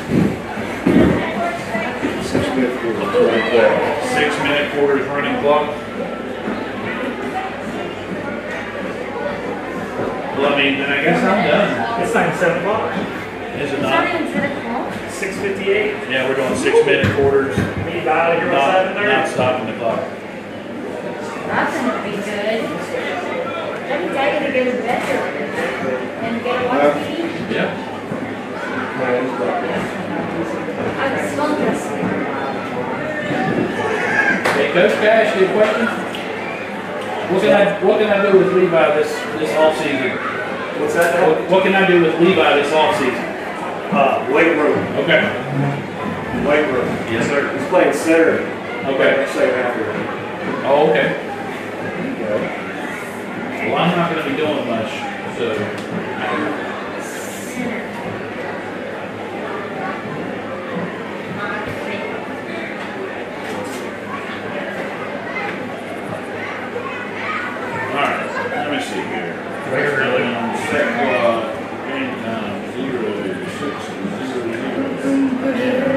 Six minute quarters running clock. Six minute quarters running clock. Well, I mean, then I guess I'm done. It's not even seven o'clock. Is it It's not? not even ten o'clock. Six fifty-eight. Yeah, we're doing six minute quarters. We need out of here by seven Not, not thirty. stopping the clock. That's gonna be good. That means I gotta go to bed early and get a watch T V. Yeah. I'm smoking. Hey, Coach, can I ask you a question? What can I, what can I do with Levi this, this off season? What's that now? What, what can I do with Levi this off season? Uh, weight room. Okay. Weight room. Yes, sir. He's playing center. Okay. Second half here. Oh, okay. Well, I'm not going to be doing much, so. All right. Let me see here. We're on set clock. Game time zero six zero zero.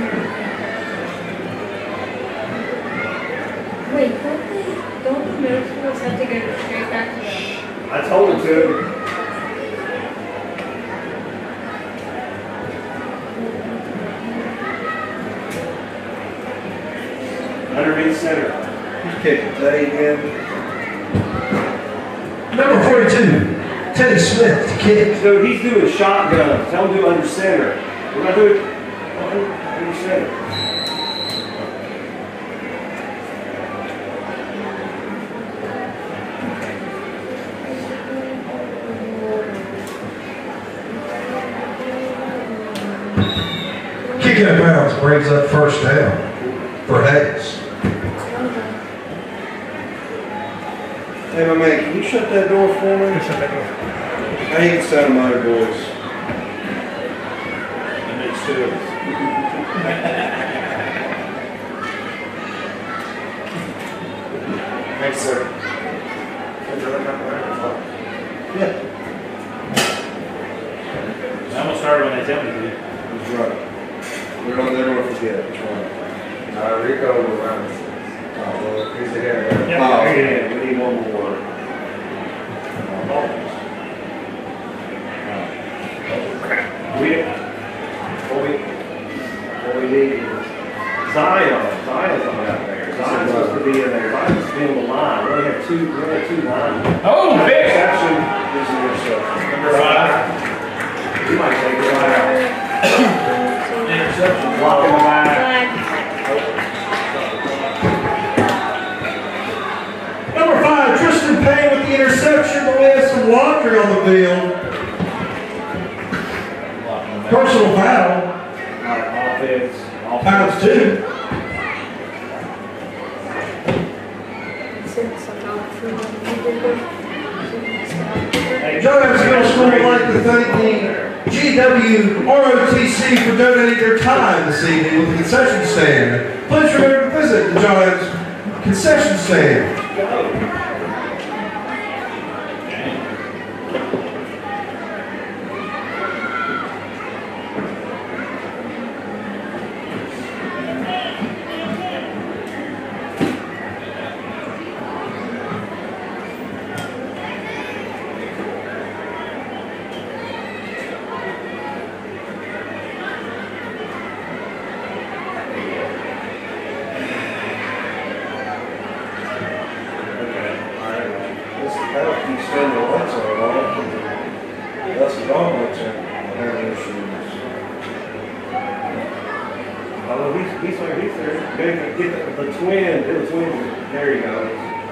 Wait, don't they, don't the middle schools have to go straight back to the? I told him to. Underneath center. He's kicking Tay again. Number forty-two, Teddy Smith to kick. So he's doing shotgun. Tell him to do under center. We're not doing under center. Kick out of bounds brings up first down for Hayes. Hey, my man, can you shut that door for me? Shut that door. I hate the sound of my voice. That makes two of us. Thanks, sir. Yeah. I'm gonna start when they tell me to. He's right. We don't never forget. It's right. Uh, Rico will run. Oh, well, he's the guy. Yeah, Oh, there you yeah, we need one more. We, what we, what we need is Zion. Zion's not out there. Zion's supposed to be in there. Zion's supposed to be on the line. We only have two, we only have two lines. Oh, big! Exception is an interception. Number five. He might take it right out. Interception. Block in the back. Number five, Tristan Payne with the interception, but we have some laundry on the field. Personal foul. Offense. Pounds two. John Adams Middle School would like to thank the G W R O T C for donating their time this evening with the concession stand. Please remember to visit the John Adams concession stand. Oh, he's, he's there, he's there. Get the, the twin, do the twin. There you go.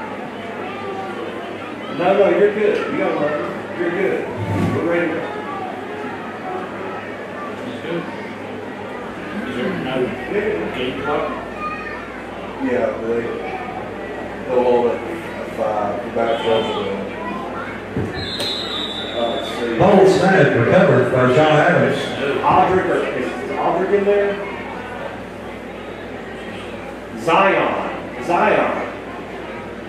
No, no, you're good. You got one. You're good. We're ready to go. He's good. Is there no game clock? Yeah, they, they'll hold it at five. The back row will. Uh, let's see. Bold snap recovered by John Adams. Aldrich, or is Aldrich in there? Zion. Zion.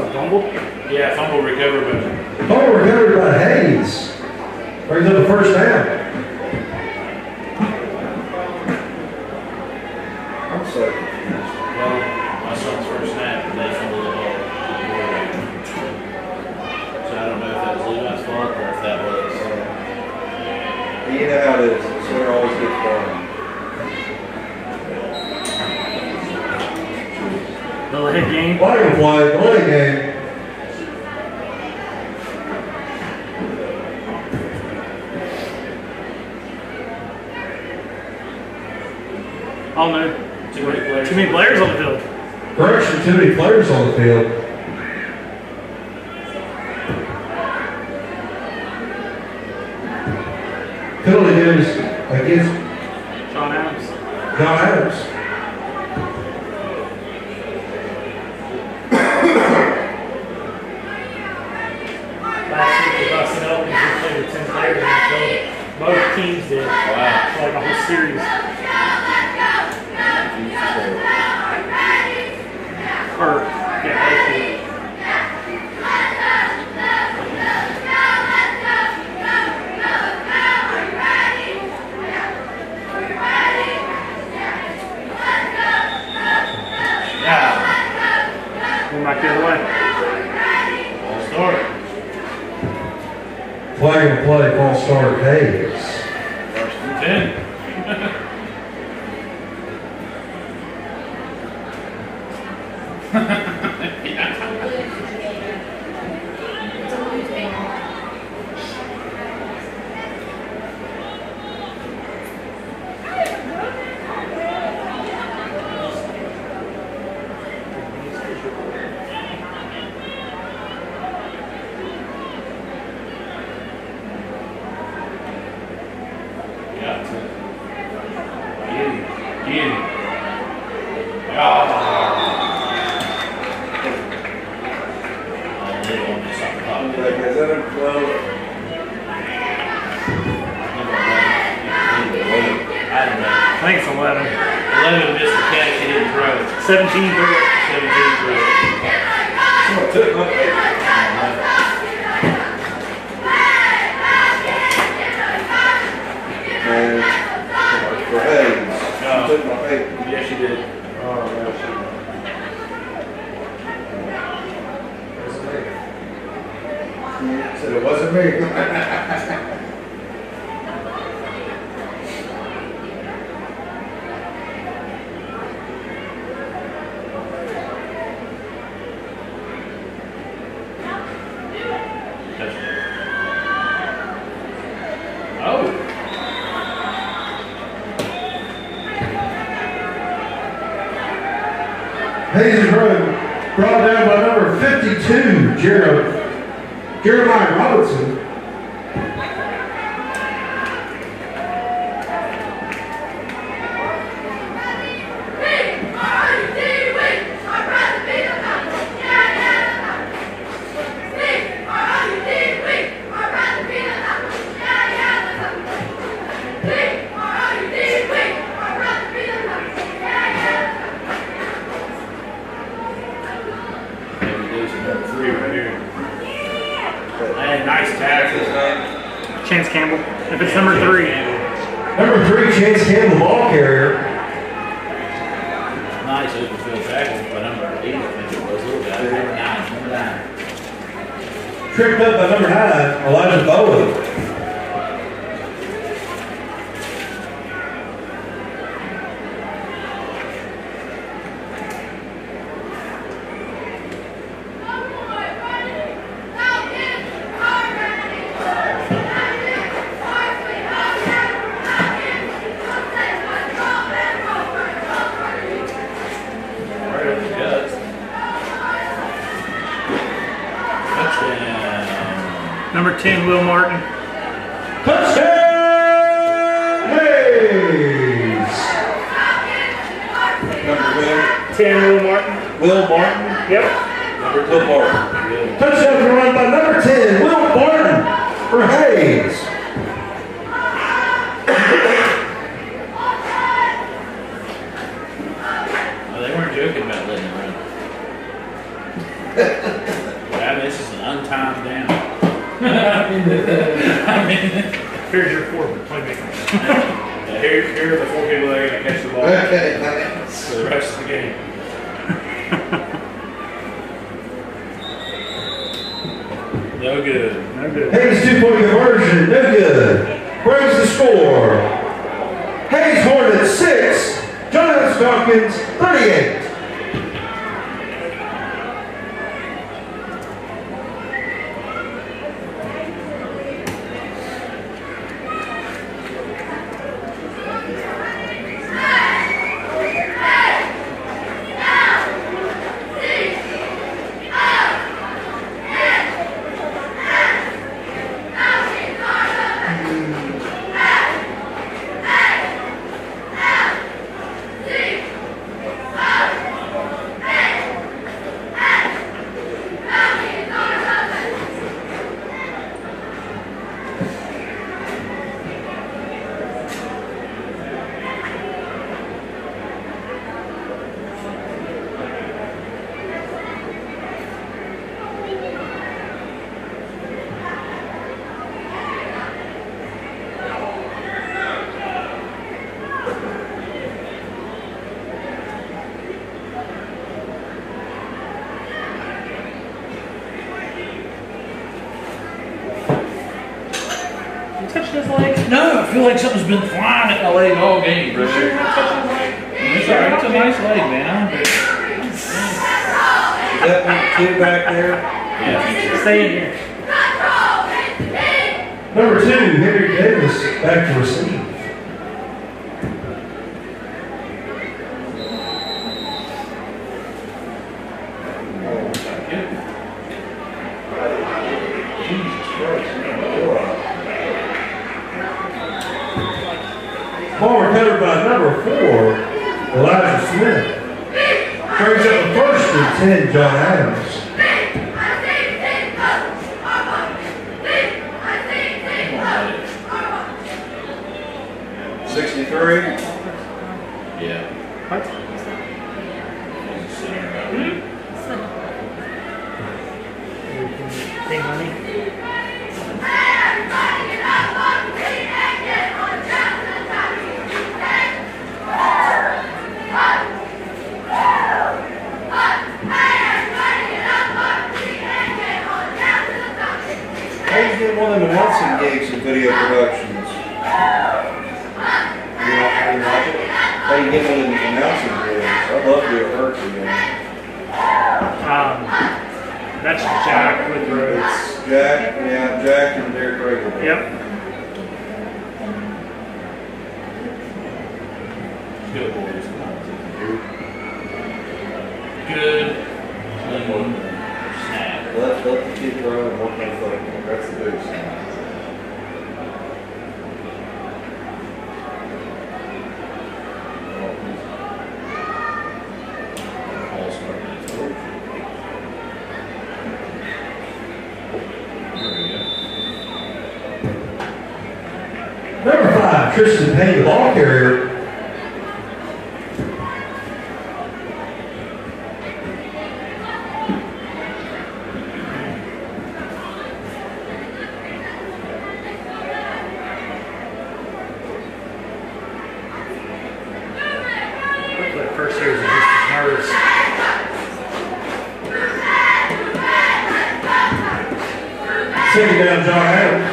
Fumble? Yeah, fumble recovery, but Fumble recovered by Hayes. Brings up a first down. I'm so confused. well, my son's first snap, and they fumbled the ball. So I don't know if that was Levi's fault or if that was. You know how it is. The center always gets burned. Delay game. Flag and play, delay game. Oh no. Too many players. Too many players on the field. Correction, too many players on the field. Penalty is against Sean Adams. John Adams. Last week with us and Elkins, we played with ten players on the field. Both teams did. Wow. For like a whole series. Or, yeah, both teams. Yeah. Going back the other way. All start. Flag and play, false start, Hayes. First and ten. It's a lose game. Yeah. Get him. Get him. Ah. Oh, they don't miss off the top. Like, is that a twelve? I don't know. I think it's eleven. eleven missed the catch, he didn't throw. seventeen through it. seventeen threw. Someone took my eight. And for Hayes, No. took my eight. Yes, you did. Oh, no, she said it wasn't me. Oh. Hayes' run brought down by number fifty-two, Jer- Jeremiah Robinson. Three right here. Hey, nice tackle. Chance Campbell. If it's number three. Number three, Chance Campbell, ball carrier. Nice open field tackle by number eight, I think it was, little guy, number nine, number nine. Tripped up by number nine, Elijah Bowen. Right up the guts. Touchdown. Number ten, Will Martin. Touchdown! Hayes! Number Will, ten, Will Martin. Will Martin. Yep. number Will Barton. Touchdown run by number ten, Will Martin for Hayes. Oh, they weren't joking about letting him run. I mean, the, I mean, Here's your four playmakers. Yeah, here, here are the four people that are going to catch the ball Okay, thanks. for the rest of the game. No good. No good. Hayes two-point conversion, no good. Brings the score. Hayes Hornets six, John Adams Falcons thirty-eight. Touched his leg? No, I feel like something's been flying at my leg all game, bro. It's all right. It's a nice leg, man. Is that one, two back there? Yeah. Stay in here. Number two, Henry Davis back to receive. Ball recovered by number four, Elijah Smith. Brings up the first and ten, John Adams. Sixty-three? Yeah. Hey, money. Hayes did one of the announcing gigs in video productions. You know, I didn't watch it. They get one of the announcing gigs. I'd love to do a Herc again. Um, that's Jack with Rhodes. It's Jack, yeah, Jack and Derek Ragle. Yep. Good boys. Good. Clean. Snap. Let, let the kids run and work on football. That's the big thing. All started. There we go. Number five, Tristan Payne, the ball carrier. The first series is just his nerves. Second down, John Adams.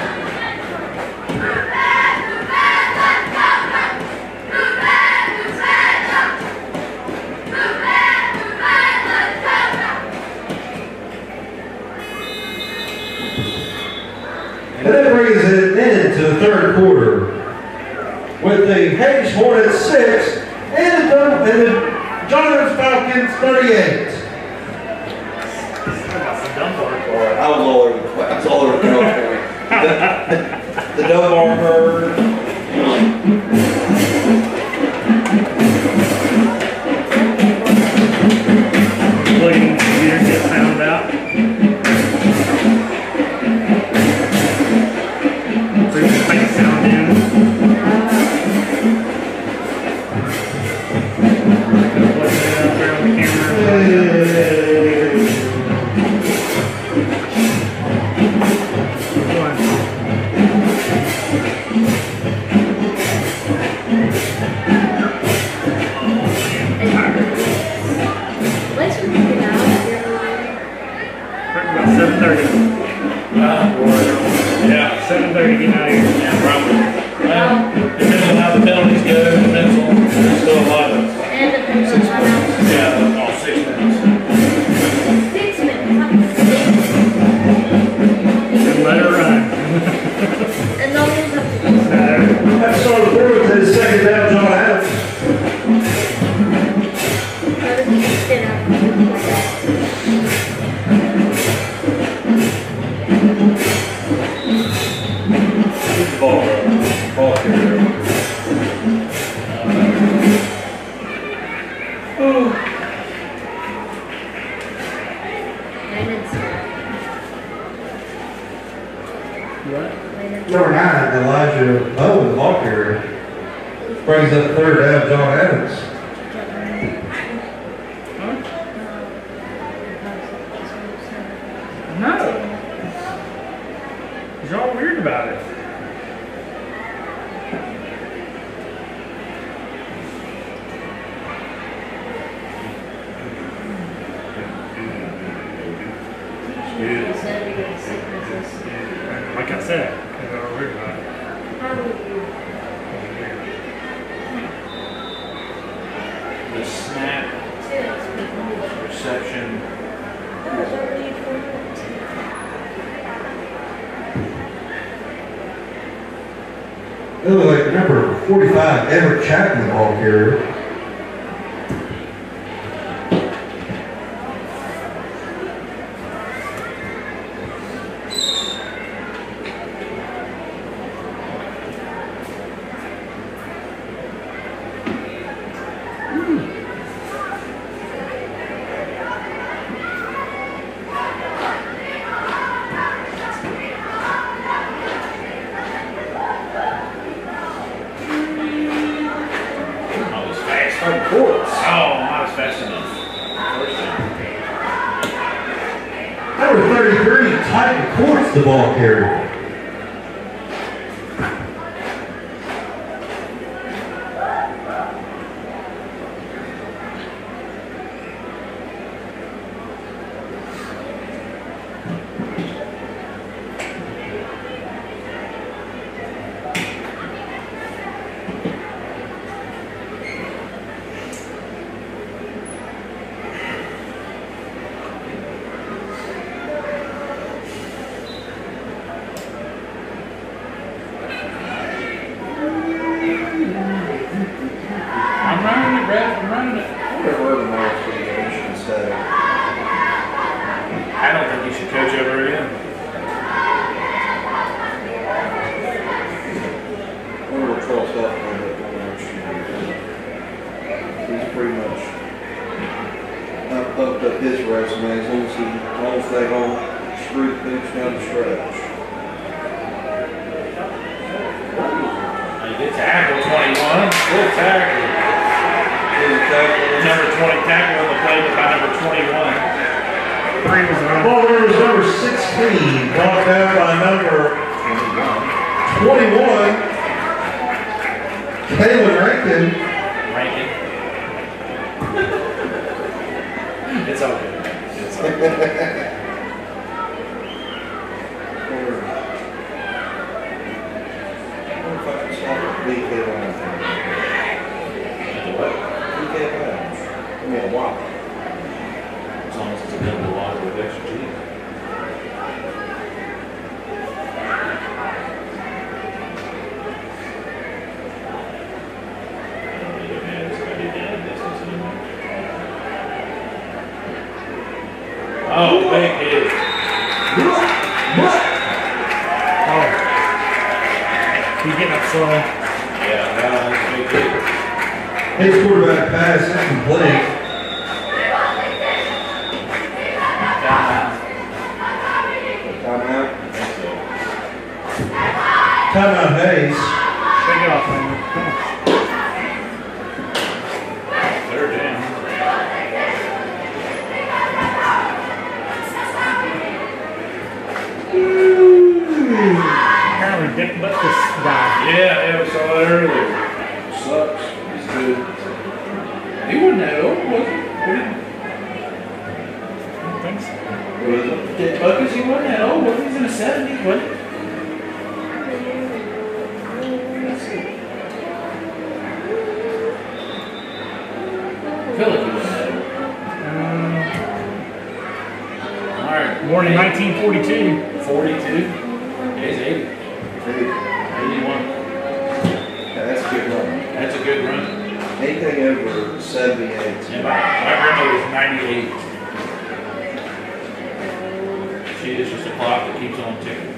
And that brings it into the third quarter with the Hayes Hornets six and the, and the John Adams Falcons thirty-eight. All right, I was all over the place. I was all over the point. The, the double arm hurt. Looking at the computer, get found out. So you can type sound in. Plug it out there on the camera. One. What time do you get out of here? About seven thirty. Uh, yeah, Seven thirty, get out of here. yeah, probably. Well, depends on how the penalties go, depends on, there's still a lot of, And depends on how long. yeah, all six minutes. Six minutes, not six. And let her run. And no one's up to No. That's on the board with his second down, John Adams. How does he sit out? Good ball, bro. Ball carrier. Number nine, Elijah Bowen, the ball carrier, brings up third down, John Adams. No. He's all weird about it. Like I said, he's all weird about it. The snap, reception, It looks like number forty-five, Everett Chapman, the ball carrier. I was fast. Of course. Oh, not as fast enough. First down. Number thirty-three, Titan Courts, the ball carrier. I'm running it, Brad, I'm running it. Whatever the marks for the game should say. I don't think you should coach ever again. Wonder what Charles Huff on that one next year. He's pretty much not pumped up his resume as long as he, as long as they don't screw the pooch down the stretch. Good tackle, twenty-one. Good tackle. Good tackle. Number twenty tackle on the play was by number twenty-one. Three was on. Ball runner was number sixteen, brought down by number twenty-one, Kalen Rankin. Rankin. It's okay. It's okay. B K Lounge. What? B K Lounge. I mean, a Whopper. As long as it's a double water with extra cheese. I don't really have anybody down in distance anymore. Oh, big hit. Oh. He's getting up slow. Yeah, that was a big hit. His quarterback pass incomplete. Timeout. Timeout Hayes. Shake it off, man. Come on. Third down. Apparently Dick Butt this guy. Yeah, yeah, we saw that earlier. Sucks. He's good. He wasn't that old, was he? What did- think so. Did Buckers, he wasn't that old, was he? He was in the seventies, wasn't he? I feel like he wasn't that old. Um, Alright. born in nineteen forty-two. forty-two? He's eighty. eighty-one. Yeah, that's a good run. That's a good run. Anything over seventy-eight. Yeah, my, my grandmother was ninety-eight. She is just a clock that keeps on ticking.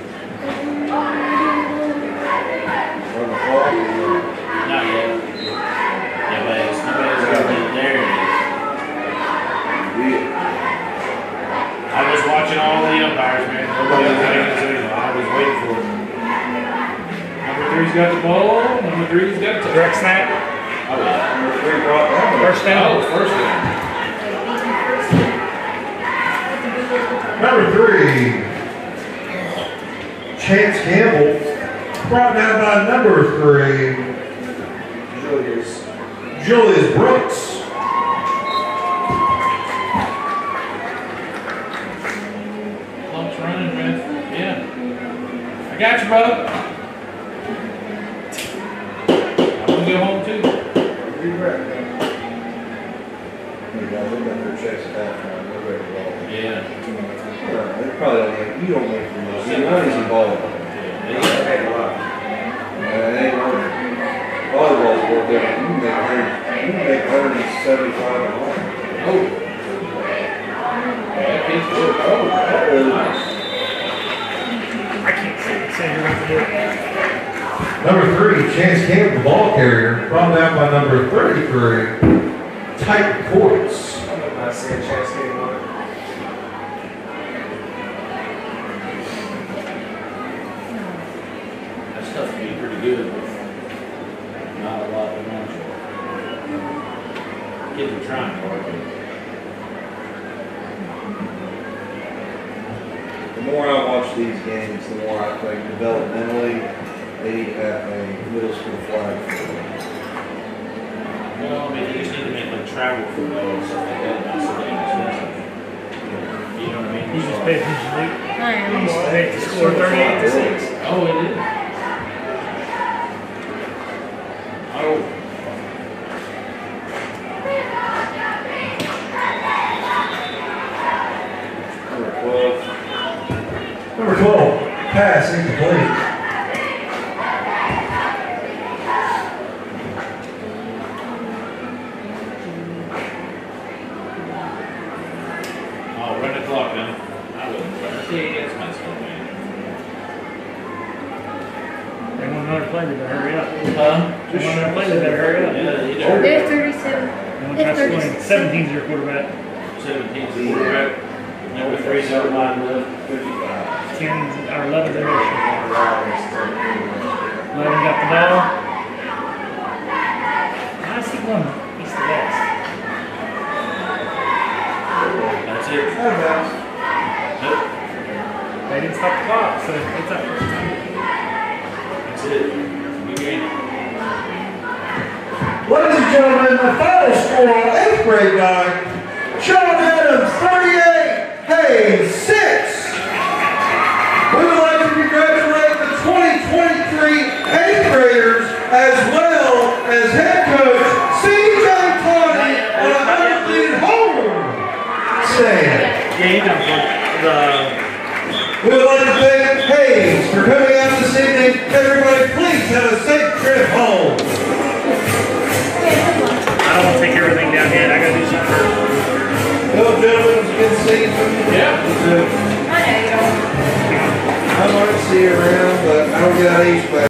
Run the clock. Not yet. Nobody's, nobody's got it. There it is. I was watching all the umpires, man. Nobody was making a decision. I was waiting for it. Number three's got the ball. Number three's got the Direct snap. Oh, yeah. Number three brought down. First down. Oh, first down. Number three, Chance Campbell, brought down by number three, Julius. Julius Brooks. Clock's running, man. Yeah. I got you, brother. I'm gonna go home too. Be right back. You guys look at their checks at that time. They're ready to roll. Yeah. Uh, They probably don't make, you don't make the most. Your money's involved. Yeah. That ain't a lot. Uh, it ain't worth it. Volleyball's more different. You can make a hundred, you can make a hundred and seventy-five a month. Oh. That kid's good. Oh, that is nice. I can't see. Say you're going to do it. Number three, Chance Campbell, the ball carrier, brought down by number thirty-three, Titan Courts. I see a chance getting one. That stuff can be pretty good, but not a lot of much. Kids are trying hard, but The more I watch these games, the more I think developmentally they need to have a middle school flag for them. well, I mean, you just need to make like travel football and stuff like that, not so damn expensive. You know what I mean? You just pay attention to it. I You am. used to make the score thirty-eight to six. Oh, it is. Oh. Number twelve. Number twelve, pass incomplete. Oh, run the clock then. I wouldn't run it. Yeah, it's my school, man. They want another play, they better hurry up. Huh? They want another play, they better hurry up. Yeah, you They're know. thirty-seven. They want to They're try scoring. thirty-seven. seventeen's your quarterback. Seventeen's the quarterback. Number three's out line left. fifty-five. ten or eleven to rush. eleven got the ball. I see one east to west. That's it. Nope. They didn't stop the clock, so it's up first time. That's it. Good game. Ladies and gentlemen, the final score on eighth grade night, Sean Adams thirty-eight, Hayes six. We would like to congratulate the twenty twenty-three eighth graders as well as head coach C J Tawny on a undefeated home stand. Yeah, you done for the. We would like to thank Hayes for coming out this evening. Everybody, please have a safe trip home. I don't want to take everything down yet. I got to do some first. Well, gentlemen, it's good seeing you. Yeah. You too. I know you don't. I might see you around, but I don't get out east back.